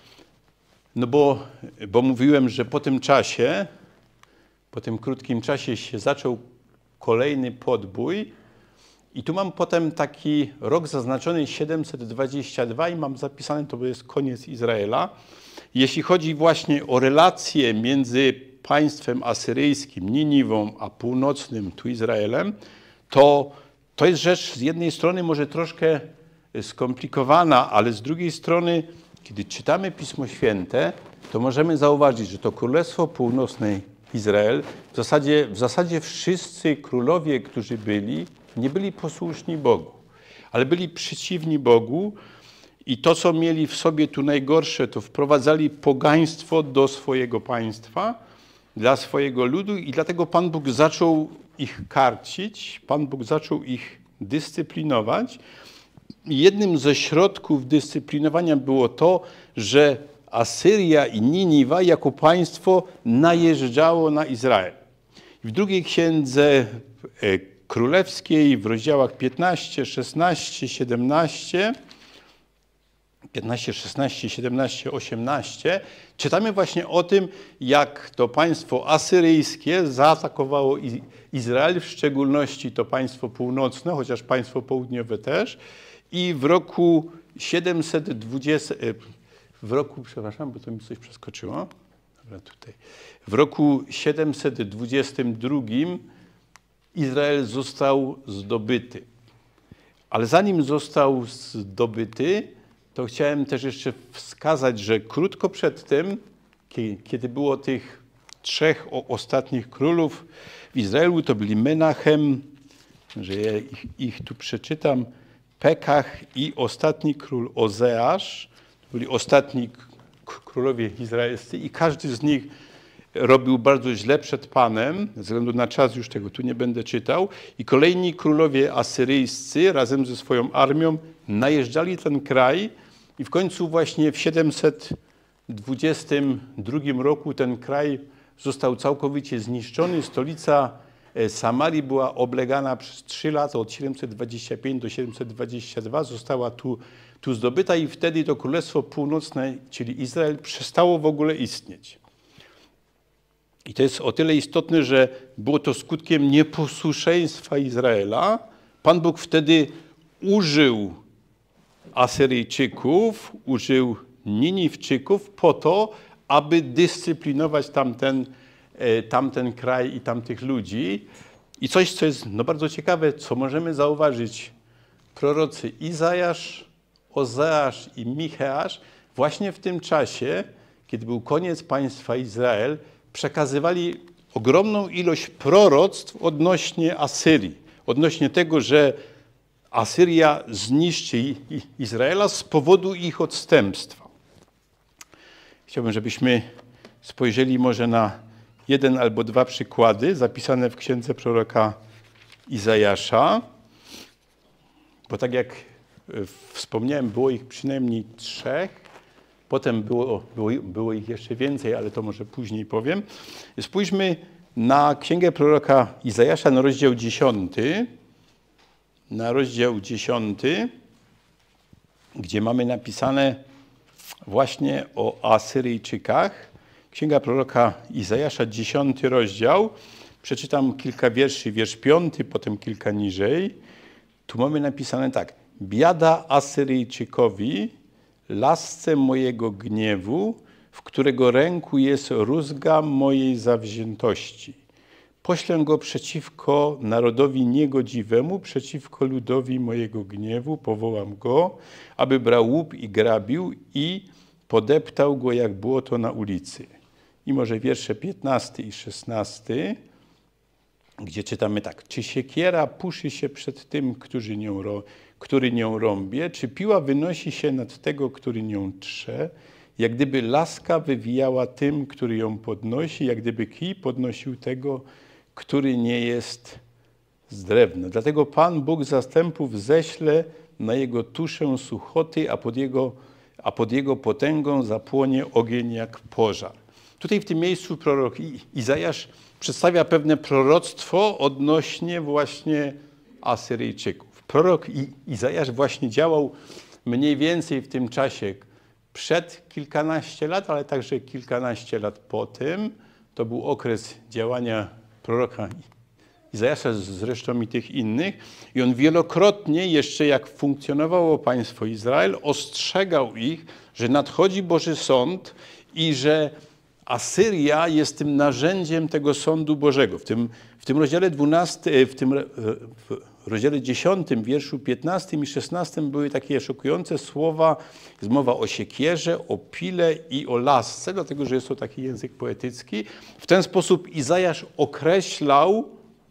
bo mówiłem, że po tym czasie, po tym krótkim czasie się zaczął kolejny podbój i tu mam potem taki rok zaznaczony 722 i mam zapisane, to jest koniec Izraela. Jeśli chodzi właśnie o relacje między państwem asyryjskim, Niniwą, a północnym tu Izraelem, to jest rzecz z jednej strony może troszkę skomplikowana, ale z drugiej strony, kiedy czytamy Pismo Święte, to możemy zauważyć, że to Królestwo Północne Izrael, w zasadzie wszyscy królowie, którzy byli, nie byli posłuszni Bogu, ale byli przeciwni Bogu i to, co mieli w sobie tu najgorsze, to wprowadzali pogaństwo do swojego państwa, dla swojego ludu i dlatego Pan Bóg zaczął ich karcić, Pan Bóg zaczął ich dyscyplinować. Jednym ze środków dyscyplinowania było to, że Asyria i Niniwa jako państwo najeżdżało na Izrael. W drugiej księdze królewskiej w rozdziałach 15, 16, 17 15, 16, 17, 18, czytamy właśnie o tym, jak to państwo asyryjskie zaatakowało Izrael, w szczególności to państwo północne, chociaż państwo południowe też. I w roku 720, przepraszam, bo to mi coś przeskoczyło. Dobra, tutaj. W roku 722 Izrael został zdobyty. Ale zanim został zdobyty, to chciałem też jeszcze wskazać, że krótko przed tym, kiedy było tych 3 ostatnich królów w Izraelu, to byli Menachem, że ja ich tu przeczytam, Pekach i ostatni król Ozeasz. To byli ostatni królowie izraelscy i każdy z nich robił bardzo źle przed Panem, ze względu na czas już tego tu nie będę czytał. I kolejni królowie asyryjscy razem ze swoją armią najeżdżali ten kraj i w końcu właśnie w 722 roku ten kraj został całkowicie zniszczony. Stolica Samarii była oblegana przez 3 lata, od 725 do 722, została tu zdobyta i wtedy to Królestwo Północne, czyli Izrael, przestało w ogóle istnieć. I to jest o tyle istotne, że było to skutkiem nieposłuszeństwa Izraela. Pan Bóg wtedy użył Asyryjczyków, użył Niniwczyków po to, aby dyscyplinować tamten kraj i tamtych ludzi. I coś, co jest bardzo ciekawe, co możemy zauważyć. Prorocy Izajasz, Ozeasz i Micheasz właśnie w tym czasie, kiedy był koniec państwa Izrael, przekazywali ogromną ilość proroctw odnośnie Asyrii. Odnośnie tego, że Asyria zniszczy Izraela z powodu ich odstępstwa. Chciałbym, żebyśmy spojrzeli może na 1 albo 2 przykłady zapisane w księdze proroka Izajasza. Bo tak jak wspomniałem, było ich przynajmniej 3. Potem było ich jeszcze więcej, ale to może później powiem. Spójrzmy na księgę proroka Izajasza, na rozdział 10. Na rozdział 10, gdzie mamy napisane właśnie o Asyryjczykach. Księga proroka Izajasza, 10 rozdział. Przeczytam kilka wierszy, wiersz 5, potem kilka niżej. Tu mamy napisane tak. Biada Asyryjczykowi, lasce mojego gniewu, w którego ręku jest rózga mojej zawziętości. Poślę go przeciwko narodowi niegodziwemu, przeciwko ludowi mojego gniewu, powołam go, aby brał łup i grabił i podeptał go jak błoto na ulicy. I może wiersze 15 i 16, gdzie czytamy tak. Czy siekiera puszy się przed tym, który nią rąbie? Czy piła wynosi się nad tego, który nią trze? Jak gdyby laska wywijała tym, który ją podnosi, jak gdyby kij podnosił tego, który nie jest z drewna. Dlatego Pan Bóg zastępów ześle na jego tuszę suchoty, a pod jego potęgą zapłonie ogień jak pożar. Tutaj w tym miejscu prorok Izajasz przedstawia pewne proroctwo odnośnie właśnie Asyryjczyków. Prorok Izajasz właśnie działał mniej więcej w tym czasie przed kilkanaście lat, ale także kilkanaście lat po tym. To był okres działania proroka Izajasza, zresztą i tych innych. I on wielokrotnie, jeszcze jak funkcjonowało państwo Izrael, ostrzegał ich, że nadchodzi Boży Sąd i że Asyria jest tym narzędziem tego sądu Bożego. W tym rozdziale 12, w rozdziale 10, wierszu 15 i 16 były takie szokujące słowa. Jest mowa o siekierze, o pile i o lasce, dlatego że jest to taki język poetycki. W ten sposób Izajasz określał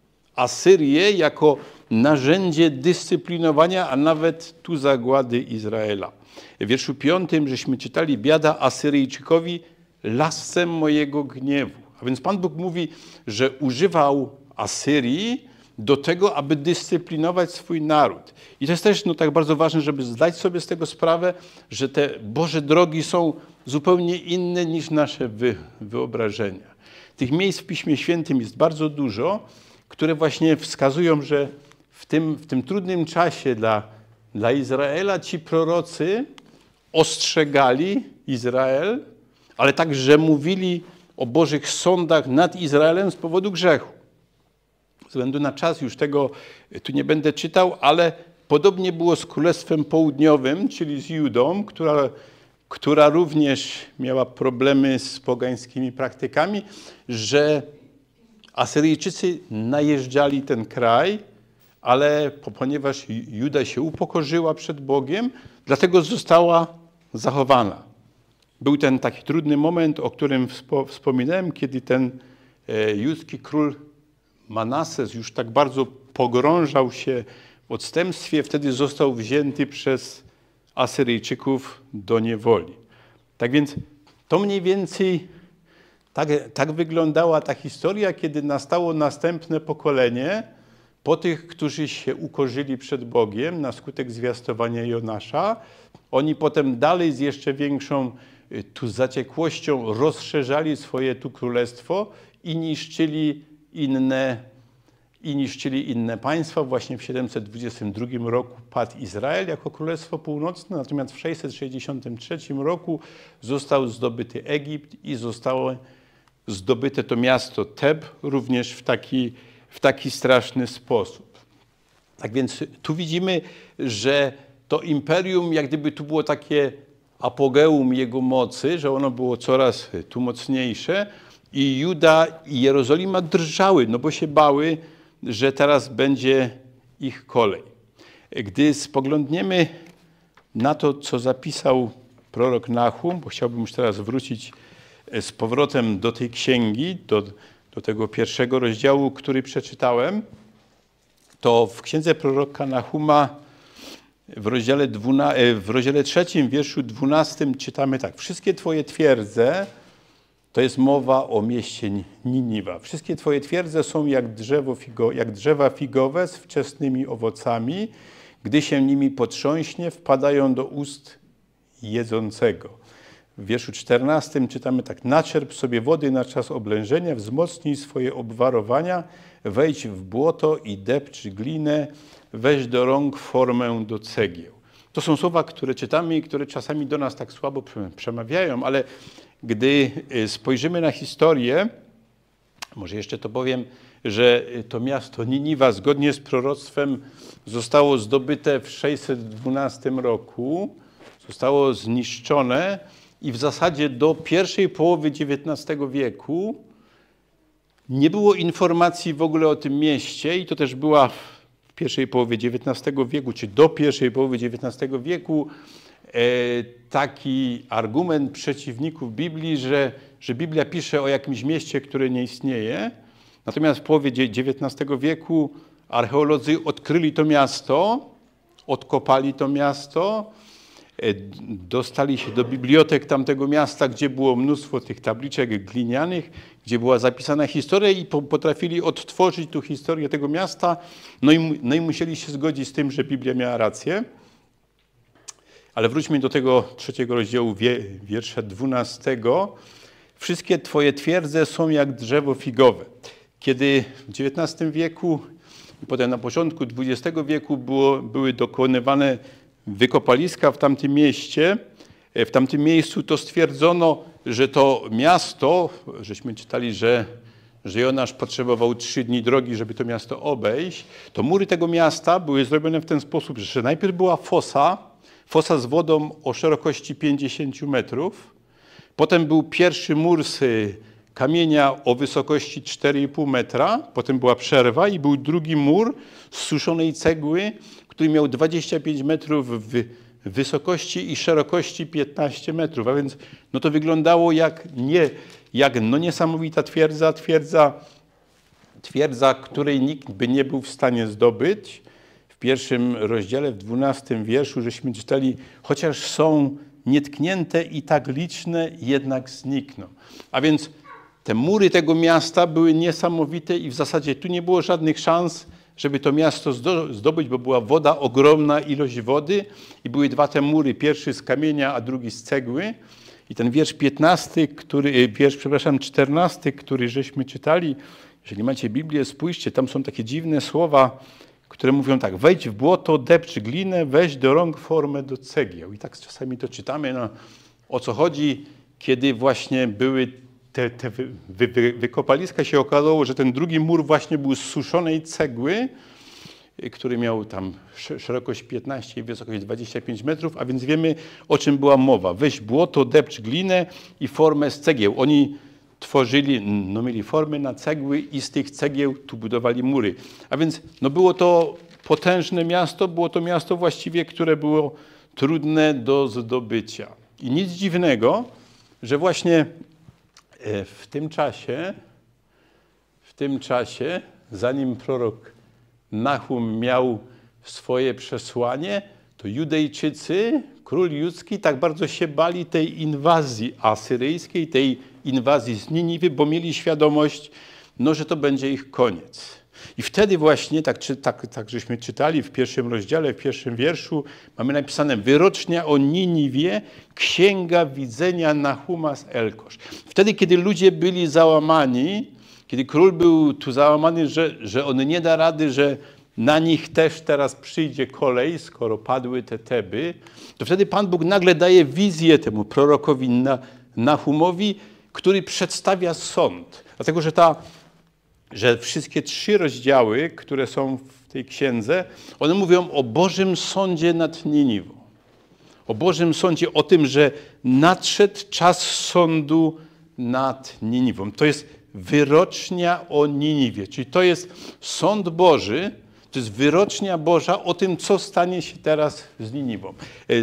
Asyrię jako narzędzie dyscyplinowania, a nawet tu zagłady Izraela. W wierszu 5 żeśmy czytali: biada Asyryjczykowi, lascem mojego gniewu. A więc Pan Bóg mówi, że używał Asyrii do tego, aby dyscyplinować swój naród. I to jest też tak bardzo ważne, żeby zdać sobie z tego sprawę, że te Boże drogi są zupełnie inne niż nasze wyobrażenia. Tych miejsc w Piśmie Świętym jest bardzo dużo, które właśnie wskazują, że w tym trudnym czasie dla Izraela ci prorocy, ostrzegali Izrael, ale także mówili o Bożych sądach nad Izraelem z powodu grzechu. Ze względu na czas już tego tu nie będę czytał, ale podobnie było z Królestwem Południowym, czyli z Judą, która również miała problemy z pogańskimi praktykami, że Asyryjczycy najeżdżali ten kraj, ale ponieważ Juda się upokorzyła przed Bogiem, dlatego została zachowana. Był ten taki trudny moment, o którym wspominałem, kiedy ten judzki król Manases już tak bardzo pogrążał się w odstępstwie, wtedy został wzięty przez Asyryjczyków do niewoli. Tak więc to mniej więcej tak wyglądała ta historia, kiedy nastało następne pokolenie po tych, którzy się ukorzyli przed Bogiem na skutek zwiastowania Jonasza. Oni potem dalej z jeszcze większą tu zaciekłością rozszerzali swoje tu królestwo i niszczyli inne państwa. Właśnie w 722 roku padł Izrael jako Królestwo Północne, natomiast w 663 roku został zdobyty Egipt i zostało zdobyte to miasto Teb również w taki straszny sposób. Tak więc tu widzimy, że to imperium jak gdyby tu było takie apogeum jego mocy, że ono było coraz tu mocniejsze i Juda i Jerozolima drżały, no bo się bały, że teraz będzie ich kolej. Gdy spoglądniemy na to, co zapisał prorok Nahum, bo chciałbym już teraz wrócić z powrotem do tej księgi, do tego pierwszego rozdziału, który przeczytałem, to w księdze proroka Nahuma w rozdziale 3, wierszu 12 czytamy tak. Wszystkie twoje twierdze, to jest mowa o mieście Niniwa. Wszystkie twoje twierdze są jak drzewa figowe z wczesnymi owocami. Gdy się nimi potrząśnie, wpadają do ust jedzącego. W wierszu 14 czytamy tak. Naczerp sobie wody na czas oblężenia, wzmocnij swoje obwarowania, wejdź w błoto i depcz glinę, weź do rąk formę do cegieł. To są słowa, które czytamy i które czasami do nas tak słabo przemawiają, ale gdy spojrzymy na historię, może jeszcze to powiem, że to miasto Niniwa zgodnie z proroctwem zostało zdobyte w 612 roku, zostało zniszczone i w zasadzie do pierwszej połowy XIX wieku nie było informacji w ogóle o tym mieście i to też była w pierwszej połowie XIX wieku, czy do pierwszej połowy XIX wieku taki argument przeciwników Biblii, że Biblia pisze o jakimś mieście, które nie istnieje. Natomiast w połowie XIX wieku archeolodzy odkryli to miasto, odkopali to miasto, dostali się do bibliotek tamtego miasta, gdzie było mnóstwo tych tabliczek glinianych, gdzie była zapisana historia i potrafili odtworzyć tu historię tego miasta. No i musieli się zgodzić z tym, że Biblia miała rację. Ale wróćmy do tego 3 rozdziału, wiersza 12. Wszystkie twoje twierdze są jak drzewo figowe. Kiedy w XIX wieku i potem na początku XX wieku były dokonywane wykopaliska w tamtym mieście, w tamtym miejscu, to stwierdzono, że to miasto, żeśmy czytali, że Jonasz potrzebował 3 dni drogi, żeby to miasto obejść, to mury tego miasta były zrobione w ten sposób, że najpierw była fosa z wodą o szerokości 50 metrów, potem był pierwszy mur z kamienia o wysokości 4,5 metra, potem była przerwa i był drugi mur z suszonej cegły, który miał 25 metrów w wysokości i szerokości 15 metrów. A więc no to wyglądało jak niesamowita twierdza, której nikt by nie był w stanie zdobyć. W pierwszym rozdziale, w 12 wierszu, żeśmy czytali, chociaż są nietknięte i tak liczne, jednak znikną. A więc te mury tego miasta były niesamowite i w zasadzie tu nie było żadnych szans, żeby to miasto zdobyć, bo była woda, ogromna ilość wody i były 2 te mury, pierwszy z kamienia, a drugi z cegły. I ten wiersz 14, który żeśmy czytali, jeżeli macie Biblię, spójrzcie, tam są takie dziwne słowa, które mówią tak: wejdź w błoto, depcz glinę, weź do rąk formę do cegieł. I tak czasami to czytamy, no, o co chodzi, kiedy właśnie były te wykopaliska, się okazało, że ten drugi mur właśnie był z suszonej cegły, który miał tam szerokość 15 i wysokość 25 metrów, a więc wiemy, o czym była mowa. Weź błoto, depcz glinę i formę z cegieł. Oni tworzyli, no mieli formy na cegły i z tych cegieł tu budowali mury. A więc no było to potężne miasto, było to miasto właściwie, które było trudne do zdobycia. I nic dziwnego, że właśnie w tym czasie, zanim prorok Nahum miał swoje przesłanie, to Judejczycy, król judzki, tak bardzo się bali tej inwazji asyryjskiej, tej inwazji z Niniwy, bo mieli świadomość, no, że to będzie ich koniec. I wtedy właśnie, tak żeśmy czytali w pierwszym rozdziale, w pierwszym wierszu, mamy napisane: wyrocznia o Niniwie, księga widzenia Nahuma z Elkosz. Wtedy, kiedy ludzie byli załamani, kiedy król był tu załamany, że on nie da rady, że na nich też teraz przyjdzie kolej, skoro padły te Teby, to wtedy Pan Bóg nagle daje wizję temu prorokowi Nahumowi, który przedstawia sąd. Dlatego, że wszystkie 3 rozdziały, które są w tej księdze, one mówią o Bożym sądzie nad Niniwą. O Bożym sądzie, o tym, że nadszedł czas sądu nad Niniwą. To jest wyrocznia o Niniwie, czyli to jest sąd Boży, to jest wyrocznia Boża o tym, co stanie się teraz z Niniwą.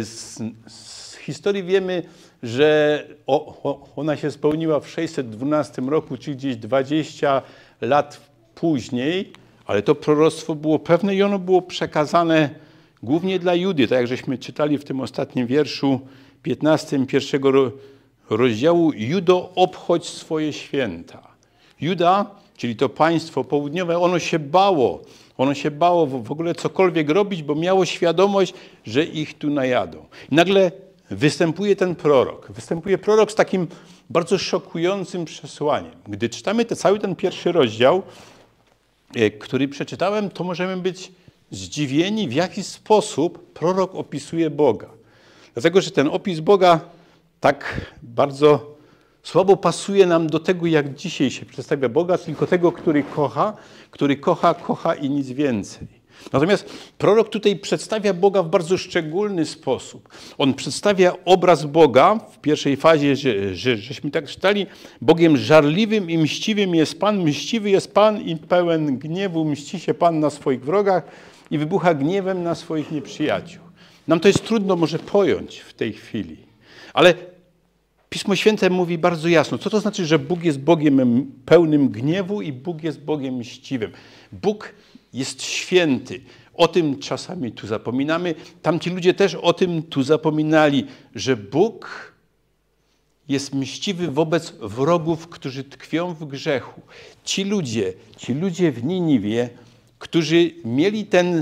Z historii wiemy, że ona się spełniła w 612 roku, czyli gdzieś 20 lat później, ale to proroctwo było pewne i ono było przekazane głównie dla Judy, tak jak żeśmy czytali w tym ostatnim wierszu 15 pierwszego rozdziału: Judo, obchodź swoje święta. Juda, czyli to państwo południowe, ono się bało w ogóle cokolwiek robić, bo miało świadomość, że ich tu najadą. I nagle występuje prorok z takim bardzo szokującym przesłaniem. Gdy czytamy cały ten pierwszy rozdział, który przeczytałem, to możemy być zdziwieni, w jaki sposób prorok opisuje Boga. Dlatego, że ten opis Boga tak bardzo słabo pasuje nam do tego, jak dzisiaj się przedstawia Boga, tylko tego, który kocha i nic więcej. Natomiast prorok tutaj przedstawia Boga w bardzo szczególny sposób. On przedstawia obraz Boga w pierwszej fazie, żeśmy tak czytali: Bogiem żarliwym i mściwym jest Pan, mściwy jest Pan i pełen gniewu, mści się Pan na swoich wrogach i wybucha gniewem na swoich nieprzyjaciół. Nam to jest trudno może pojąć w tej chwili, ale Pismo Święte mówi bardzo jasno, co to znaczy, że Bóg jest Bogiem pełnym gniewu i Bóg jest Bogiem mściwym. Bóg jest święty. O tym czasami tu zapominamy. Tamci ludzie też o tym tu zapominali, że Bóg jest mściwy wobec wrogów, którzy tkwią w grzechu. Ci ludzie w Niniwie, którzy mieli ten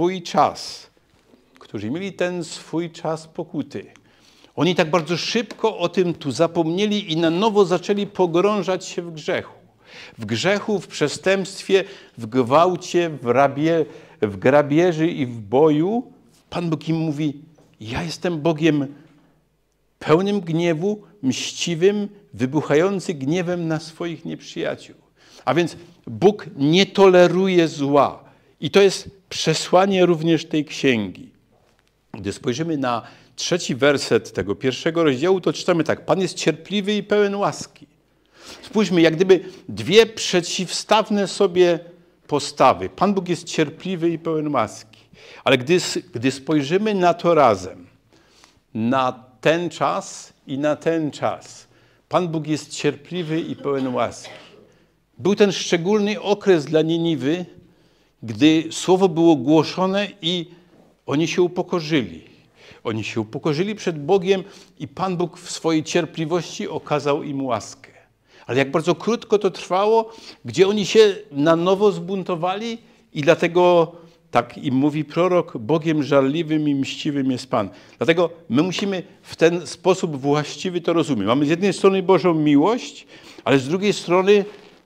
swój czas pokuty. Oni tak bardzo szybko o tym tu zapomnieli i na nowo zaczęli pogrążać się w grzechu. W grzechu, w przestępstwie, w gwałcie, w grabieży i w boju. Pan Bóg im mówi: ja jestem Bogiem pełnym gniewu, mściwym, wybuchający gniewem na swoich nieprzyjaciół. A więc Bóg nie toleruje zła. I to jest przesłanie również tej księgi. Gdy spojrzymy na 3 werset tego pierwszego rozdziału, to czytamy tak: Pan jest cierpliwy i pełen łaski. Spójrzmy, jak gdyby 2 przeciwstawne sobie postawy. Pan Bóg jest cierpliwy i pełen łaski. Ale gdy spojrzymy na to razem, na ten czas i na ten czas, Pan Bóg jest cierpliwy i pełen łaski. Był ten szczególny okres dla Niniwy, gdy słowo było głoszone i oni się upokorzyli. Oni się upokorzyli przed Bogiem i Pan Bóg w swojej cierpliwości okazał im łaskę. Ale jak bardzo krótko to trwało, gdzie oni się na nowo zbuntowali i dlatego, tak im mówi prorok, Bogiem żarliwym i mściwym jest Pan. Dlatego my musimy w ten sposób właściwy to rozumieć. Mamy z jednej strony Bożą miłość, ale z drugiej strony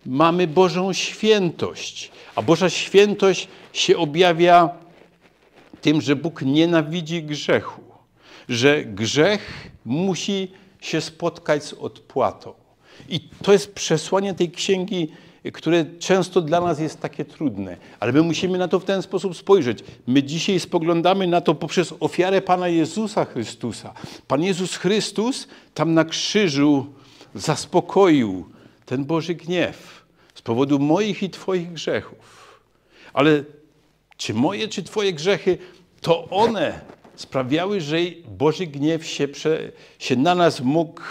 mamy Bożą świętość. A Boża świętość się objawia tym, że Bóg nienawidzi grzechu. Że grzech musi się spotkać z odpłatą. I to jest przesłanie tej księgi, które często dla nas jest takie trudne. Ale my musimy na to w ten sposób spojrzeć. My dzisiaj spoglądamy na to poprzez ofiarę Pana Jezusa Chrystusa. Pan Jezus Chrystus tam na krzyżu zaspokoił ten Boży gniew z powodu moich i Twoich grzechów. Ale czy moje, czy Twoje grzechy, to one sprawiały, że Boży gniew się na nas mógł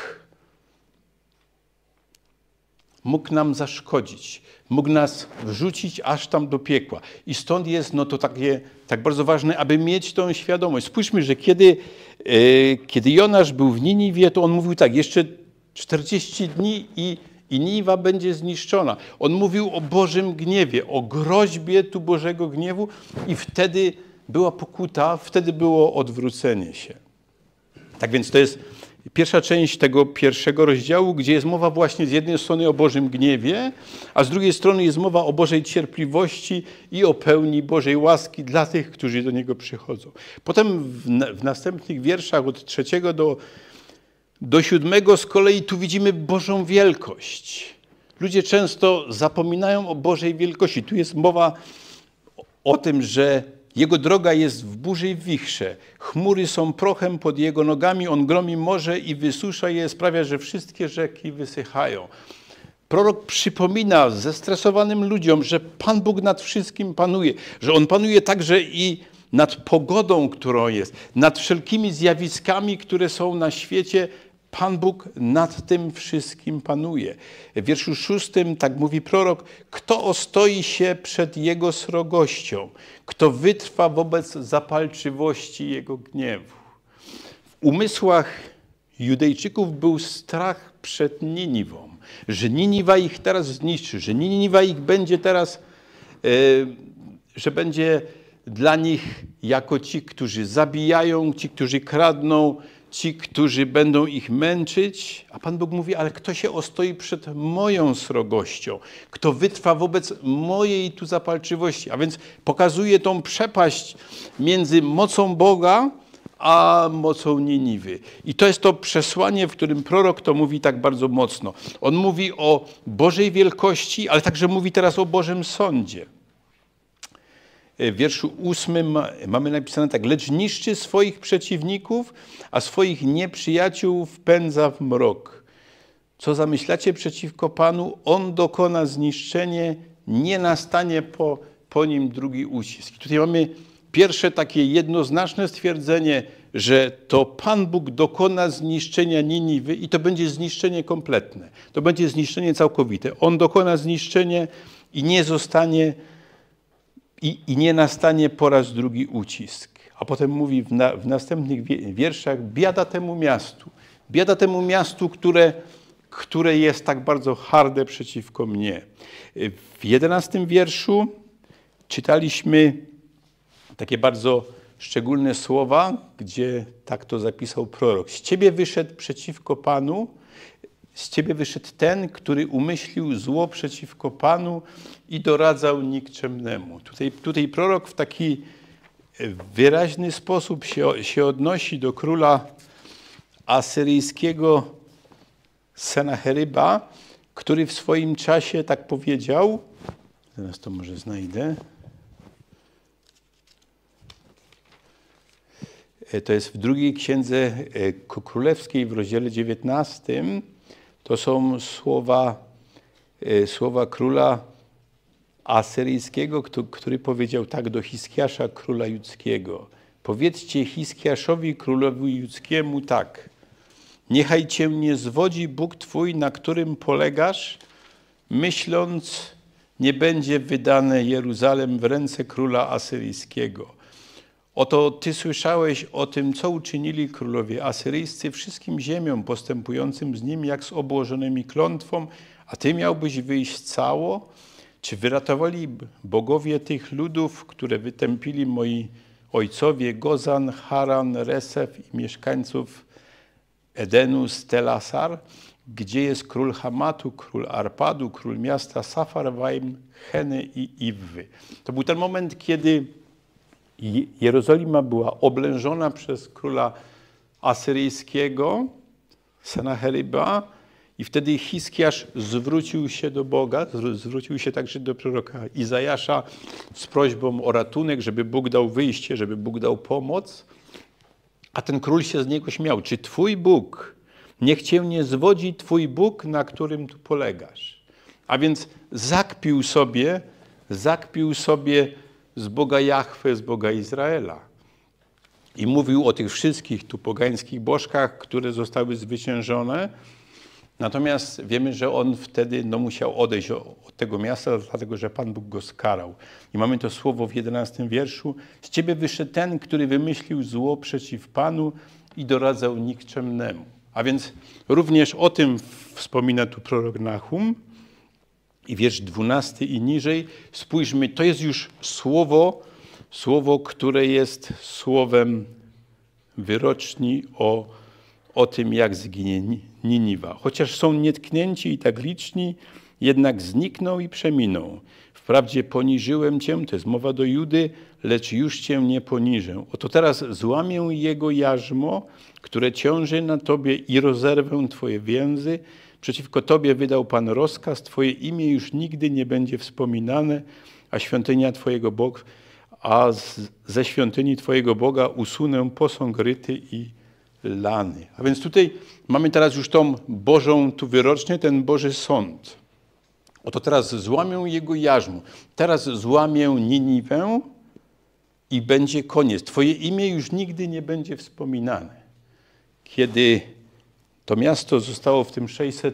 nam zaszkodzić, mógł nas wrzucić aż tam do piekła. I stąd jest to tak bardzo ważne, aby mieć tą świadomość. Spójrzmy, że kiedy Jonasz był w Niniwie, to on mówił tak, jeszcze 40 dni i Niniwa będzie zniszczona. On mówił o Bożym gniewie, o groźbie tu Bożego gniewu i wtedy była pokuta, wtedy było odwrócenie się. Tak więc to jest pierwsza część tego pierwszego rozdziału, gdzie jest mowa właśnie z jednej strony o Bożym gniewie, a z drugiej strony jest mowa o Bożej cierpliwości i o pełni Bożej łaski dla tych, którzy do Niego przychodzą. Potem w następnych wierszach od 3 do 7 z kolei tu widzimy Bożą wielkość. Ludzie często zapominają o Bożej wielkości. Tu jest mowa o tym, że Jego droga jest w burzy i w wichrze. Chmury są prochem pod Jego nogami, On gromi morze i wysusza je, sprawia, że wszystkie rzeki wysychają. Prorok przypomina zestresowanym ludziom, że Pan Bóg nad wszystkim panuje, że On panuje także i nad pogodą, którą jest, nad wszelkimi zjawiskami, które są na świecie. Pan Bóg nad tym wszystkim panuje. W wierszu 6 tak mówi prorok, kto ostoi się przed Jego srogością, kto wytrwa wobec zapalczywości Jego gniewu. W umysłach Judejczyków był strach przed Niniwą, że Niniwa ich teraz zniszczy, że Niniwa ich będzie teraz, że będzie dla nich jako ci, którzy zabijają, ci, którzy kradną, ci, którzy będą ich męczyć, a Pan Bóg mówi, ale kto się ostoi przed moją srogością, kto wytrwa wobec mojej tu zapalczywości, a więc pokazuje tą przepaść między mocą Boga a mocą Niniwy. I to jest to przesłanie, w którym prorok to mówi tak bardzo mocno. On mówi o Bożej wielkości, ale także mówi teraz o Bożym sądzie. W wierszu 8 mamy napisane tak, lecz niszczy swoich przeciwników, a swoich nieprzyjaciół wpędza w mrok. Co zamyślacie przeciwko Panu, On dokona zniszczenie, nie nastanie po nim drugi ucisk. Tutaj mamy pierwsze takie jednoznaczne stwierdzenie, że to Pan Bóg dokona zniszczenia Niniwy i to będzie zniszczenie kompletne. To będzie zniszczenie całkowite. On dokona zniszczenie i nie zostanie i nie nastanie po raz drugi ucisk. A potem mówi w następnych wierszach, biada temu miastu, które jest tak bardzo harde przeciwko mnie. W 11 wierszu czytaliśmy takie bardzo szczególne słowa, gdzie tak to zapisał prorok. Z Ciebie wyszedł przeciwko Panu, z Ciebie wyszedł ten, który umyślił zło przeciwko Panu i doradzał nikczemnemu. Tutaj prorok w taki wyraźny sposób się odnosi do króla asyryjskiego Senacheryba, który w swoim czasie tak powiedział, zaraz to może znajdę, to jest w drugiej księdze królewskiej w rozdziale 19, to są słowa króla asyryjskiego, który powiedział tak do Hiskiasza, króla judzkiego. Powiedzcie Hiskiaszowi, królowi judzkiemu tak. Niechaj cię nie zwodzi Bóg twój, na którym polegasz, myśląc, nie będzie wydane Jeruzalem w ręce króla asyryjskiego. Oto ty słyszałeś o tym, co uczynili królowie asyryjscy wszystkim ziemiom postępującym z nim, jak z obłożonymi klątwą, a ty miałbyś wyjść cało? Czy wyratowali bogowie tych ludów, które wytępili moi ojcowie Gozan, Haran, Resef i mieszkańców Edenu z Telasar? gdzie jest król Hamatu, król Arpadu, król miasta Safarwaim, Heny i Iwwy. To był ten moment, kiedy Jerozolima była oblężona przez króla asyryjskiego, Senacheryba, i wtedy Hiskiasz zwrócił się do Boga, zwrócił się także do proroka Izajasza z prośbą o ratunek, żeby Bóg dał wyjście, żeby Bóg dał pomoc. A ten król się z niego śmiał. Czy twój Bóg, niech cię nie zwodzi twój Bóg, na którym tu polegasz? A więc zakpił sobie z Boga Jahwe, z Boga Izraela. I mówił o tych wszystkich tu pogańskich bożkach, które zostały zwyciężone. Natomiast wiemy, że on wtedy musiał odejść od tego miasta, dlatego że Pan Bóg go skarał. I mamy to słowo w 11 wierszu. Z ciebie wyszedł ten, który wymyślił zło przeciw Panu i doradzał nikczemnemu. A więc również o tym wspomina tu prorok Nahum. I wiersz 12 i niżej. Spójrzmy, to jest już słowo, które jest słowem wyroczni o tym, jak zginie Niniwa. Chociaż są nietknięci i tak liczni, jednak znikną i przeminą. Wprawdzie poniżyłem cię, to jest mowa do Judy, lecz już cię nie poniżę. Oto teraz złamię jego jarzmo, które ciąży na tobie i rozerwę twoje więzy. Przeciwko tobie wydał Pan rozkaz, twoje imię już nigdy nie będzie wspominane, a świątynia twojego Boga, ze świątyni twojego Boga usunę posąg ryty i lany. A więc tutaj mamy teraz już tą Bożą tu wyrocznię, ten Boży sąd. Oto teraz złamię jego jarzmo. Teraz złamię Niniwę i będzie koniec. Twoje imię już nigdy nie będzie wspominane. Kiedy to miasto zostało w tym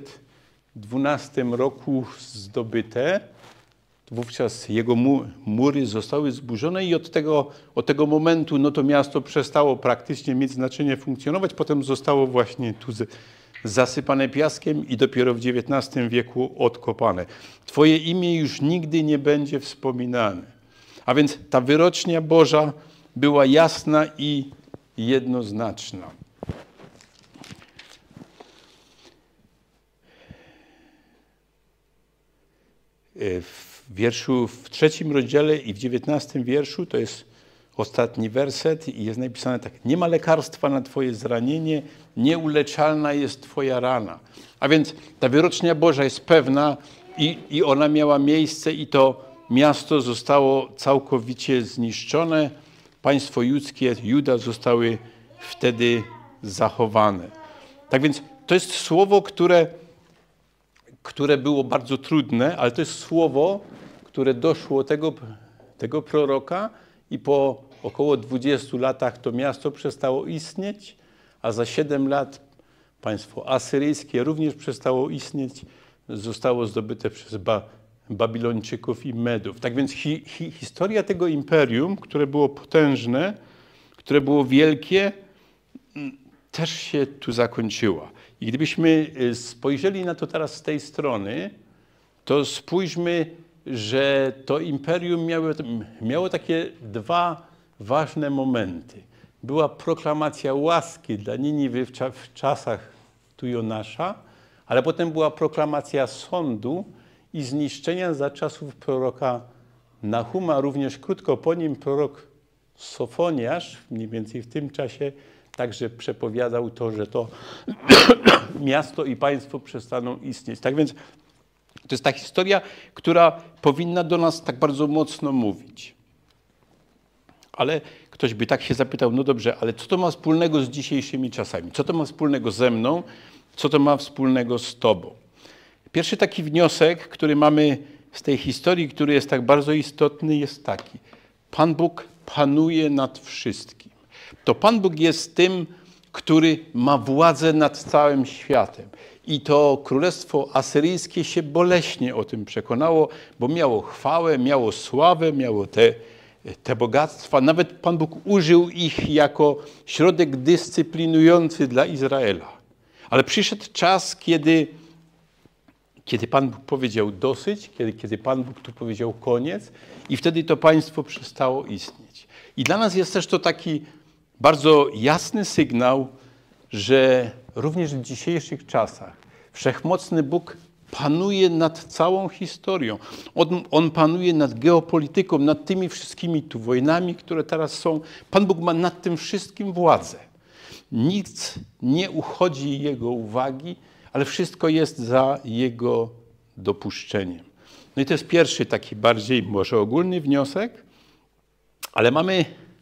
612 roku zdobyte, wówczas jego mury zostały zburzone i od tego momentu to miasto przestało praktycznie mieć znaczenie, funkcjonować. Potem zostało właśnie tu zasypane piaskiem i dopiero w XIX wieku odkopane. Twoje imię już nigdy nie będzie wspominane. A więc ta wyrocznia Boża była jasna i jednoznaczna. W 3 rozdziale i w 19 wierszu, to jest ostatni werset i jest napisane tak: nie ma lekarstwa na twoje zranienie, nieuleczalna jest twoja rana. A więc ta wyrocznia Boża jest pewna i ona miała miejsce i to miasto zostało całkowicie zniszczone. Państwo judzkie, Juda zostały wtedy zachowane. Tak więc to jest słowo, które było bardzo trudne, ale to jest słowo, które doszło tego proroka i po około 20 latach to miasto przestało istnieć, a za 7 lat państwo asyryjskie również przestało istnieć, zostało zdobyte przez Babilończyków i Medów. Tak więc historia tego imperium, które było potężne, które było wielkie, też się tu zakończyła. I gdybyśmy spojrzeli na to teraz z tej strony, to spójrzmy, że to imperium miało takie dwa ważne momenty. Była proklamacja łaski dla Niniwy w czasach tu Jonasza, ale potem była proklamacja sądu i zniszczenia za czasów proroka Nahuma. Również krótko po nim prorok Sofoniasz, mniej więcej w tym czasie, także przepowiadał to, że to miasto i państwo przestaną istnieć. Tak więc to jest ta historia, która powinna do nas tak bardzo mocno mówić. Ale ktoś by tak się zapytał, no dobrze, ale co to ma wspólnego z dzisiejszymi czasami? Co to ma wspólnego ze mną? Co to ma wspólnego z tobą? Pierwszy taki wniosek, który mamy z tej historii, który jest tak bardzo istotny, jest taki. Pan Bóg panuje nad wszystkim. To Pan Bóg jest tym, który ma władzę nad całym światem. I to Królestwo Asyryjskie się boleśnie o tym przekonało, bo miało chwałę, miało sławę, miało te bogactwa. Nawet Pan Bóg użył ich jako środek dyscyplinujący dla Izraela. Ale przyszedł czas, kiedy Pan Bóg powiedział dosyć, kiedy Pan Bóg tu powiedział koniec i wtedy to państwo przestało istnieć. I dla nas jest też to taki bardzo jasny sygnał, że również w dzisiejszych czasach Wszechmocny Bóg panuje nad całą historią. On panuje nad geopolityką, nad tymi wszystkimi tu wojnami, które teraz są. Pan Bóg ma nad tym wszystkim władzę. Nic nie uchodzi Jego uwagi, ale wszystko jest za Jego dopuszczeniem. No i to jest pierwszy taki bardziej może ogólny wniosek, ale mamy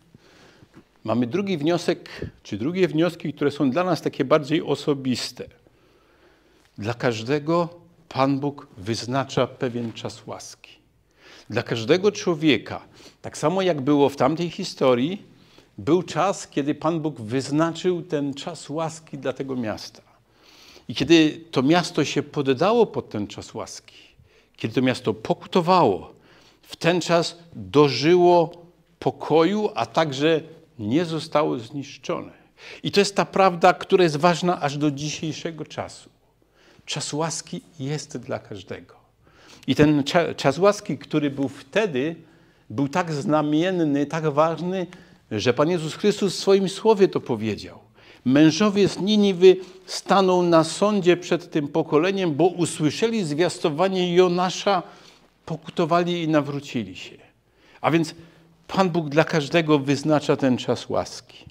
drugi wniosek, czy drugie wnioski, które są dla nas takie bardziej osobiste. Dla każdego Pan Bóg wyznacza pewien czas łaski. Dla każdego człowieka, tak samo jak było w tamtej historii, był czas, kiedy Pan Bóg wyznaczył ten czas łaski dla tego miasta. I kiedy to miasto się poddało pod ten czas łaski, kiedy to miasto pokutowało, w ten czas dożyło pokoju, a także nie zostało zniszczone. I to jest ta prawda, która jest ważna aż do dzisiejszego czasu. Czas łaski jest dla każdego. I ten czas łaski, który był wtedy, był tak znamienny, tak ważny, że Pan Jezus Chrystus w swoim słowie to powiedział. Mężowie z Niniwy staną na sądzie przed tym pokoleniem, bo usłyszeli zwiastowanie Jonasza, pokutowali i nawrócili się. A więc Pan Bóg dla każdego wyznacza ten czas łaski.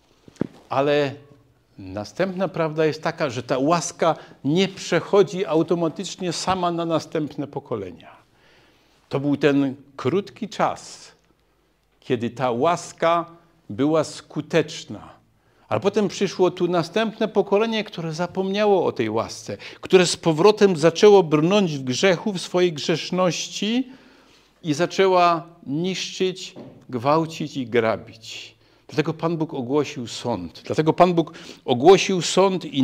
Ale następna prawda jest taka, że ta łaska nie przechodzi automatycznie sama na następne pokolenia. To był ten krótki czas, kiedy ta łaska była skuteczna. Ale potem przyszło tu następne pokolenie, które zapomniało o tej łasce, które z powrotem zaczęło brnąć w grzechu, w swojej grzeszności i zaczęła niszczyć, gwałcić i grabić. Dlatego Pan Bóg ogłosił sąd. Dlatego Pan Bóg ogłosił sąd i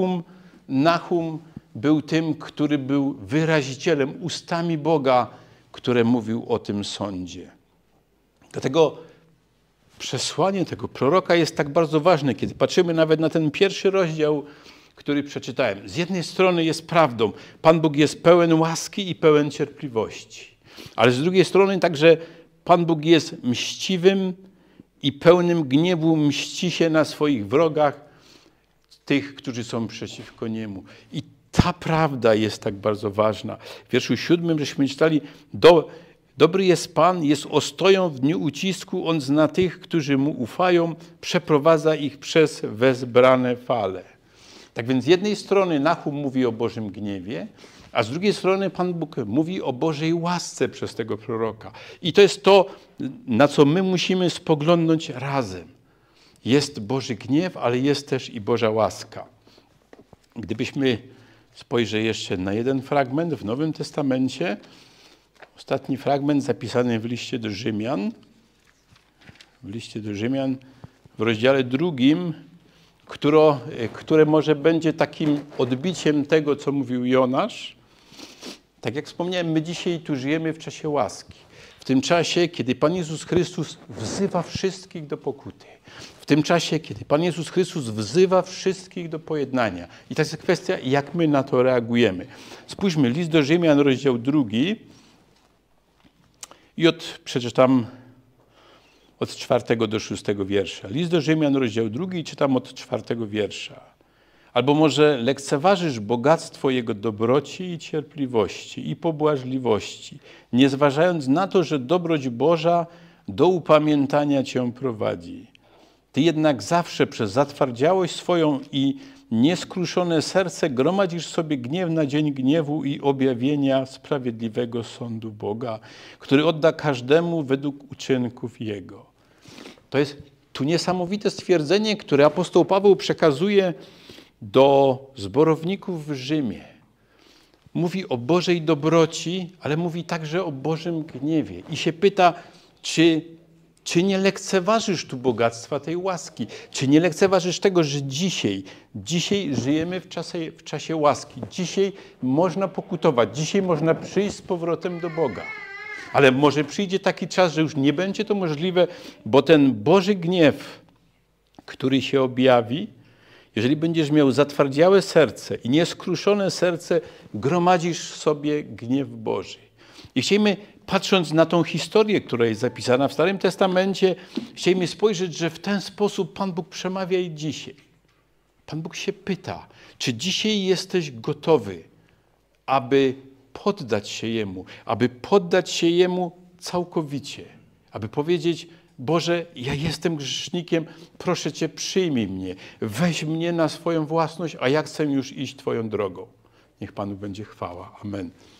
Nahum był tym, który był wyrazicielem ustami Boga, który mówił o tym sądzie. Dlatego przesłanie tego proroka jest tak bardzo ważne, kiedy patrzymy nawet na ten pierwszy rozdział, który przeczytałem. Z jednej strony jest prawdą. Pan Bóg jest pełen łaski i pełen cierpliwości. Ale z drugiej strony także Pan Bóg jest mściwym i pełnym gniewu, mści się na swoich wrogach, tych, którzy są przeciwko Niemu. I ta prawda jest tak bardzo ważna. W wierszu 7 żeśmy czytali, dobry jest Pan, jest ostoją w dniu ucisku, On zna tych, którzy Mu ufają, przeprowadza ich przez wezbrane fale. Tak więc z jednej strony Nahum mówi o Bożym gniewie, a z drugiej strony Pan Bóg mówi o Bożej łasce przez tego proroka. I to jest to, na co my musimy spoglądnąć razem. Jest Boży gniew, ale jest też i Boża łaska. Gdybyśmy spojrzeli jeszcze na jeden fragment w Nowym Testamencie, ostatni fragment zapisany w liście do Rzymian, w rozdziale 2, które może będzie takim odbiciem tego, co mówił Jonasz. Tak jak wspomniałem, my dzisiaj tu żyjemy w czasie łaski. W tym czasie, kiedy Pan Jezus Chrystus wzywa wszystkich do pokuty. W tym czasie, kiedy Pan Jezus Chrystus wzywa wszystkich do pojednania. I to jest kwestia, jak my na to reagujemy. Spójrzmy, list do Rzymian, rozdział 2. I przeczytam od 4 do 6 wiersza. List do Rzymian, rozdział 2 i czytam od 4 wiersza. Albo może lekceważysz bogactwo Jego dobroci i cierpliwości i pobłażliwości, nie zważając na to, że dobroć Boża do upamiętania Cię prowadzi. Ty jednak zawsze przez zatwardziałość swoją i nieskruszone serce gromadzisz sobie gniew na dzień gniewu i objawienia sprawiedliwego sądu Boga, który odda każdemu według uczynków Jego. To jest tu niesamowite stwierdzenie, które apostoł Paweł przekazuje do zborowników w Rzymie. Mówi o Bożej dobroci, ale mówi także o Bożym gniewie. I się pyta, czy nie lekceważysz tu bogactwa tej łaski? Czy nie lekceważysz tego, że dzisiaj żyjemy w czasie łaski. Dzisiaj można pokutować, dzisiaj można przyjść z powrotem do Boga. Ale może przyjdzie taki czas, że już nie będzie to możliwe, bo ten Boży gniew, który się objawi, jeżeli będziesz miał zatwardziałe serce i nieskruszone serce, gromadzisz sobie gniew Boży. I chcielibyśmy, patrząc na tą historię, która jest zapisana w Starym Testamencie, chcielibyśmy spojrzeć, że w ten sposób Pan Bóg przemawia i dzisiaj. Pan Bóg się pyta, czy dzisiaj jesteś gotowy, aby poddać się Jemu, aby poddać się Jemu całkowicie, aby powiedzieć: Boże, ja jestem grzesznikiem, proszę Cię, przyjmij mnie, weź mnie na swoją własność, a ja chcę już iść Twoją drogą. Niech Panu będzie chwała. Amen.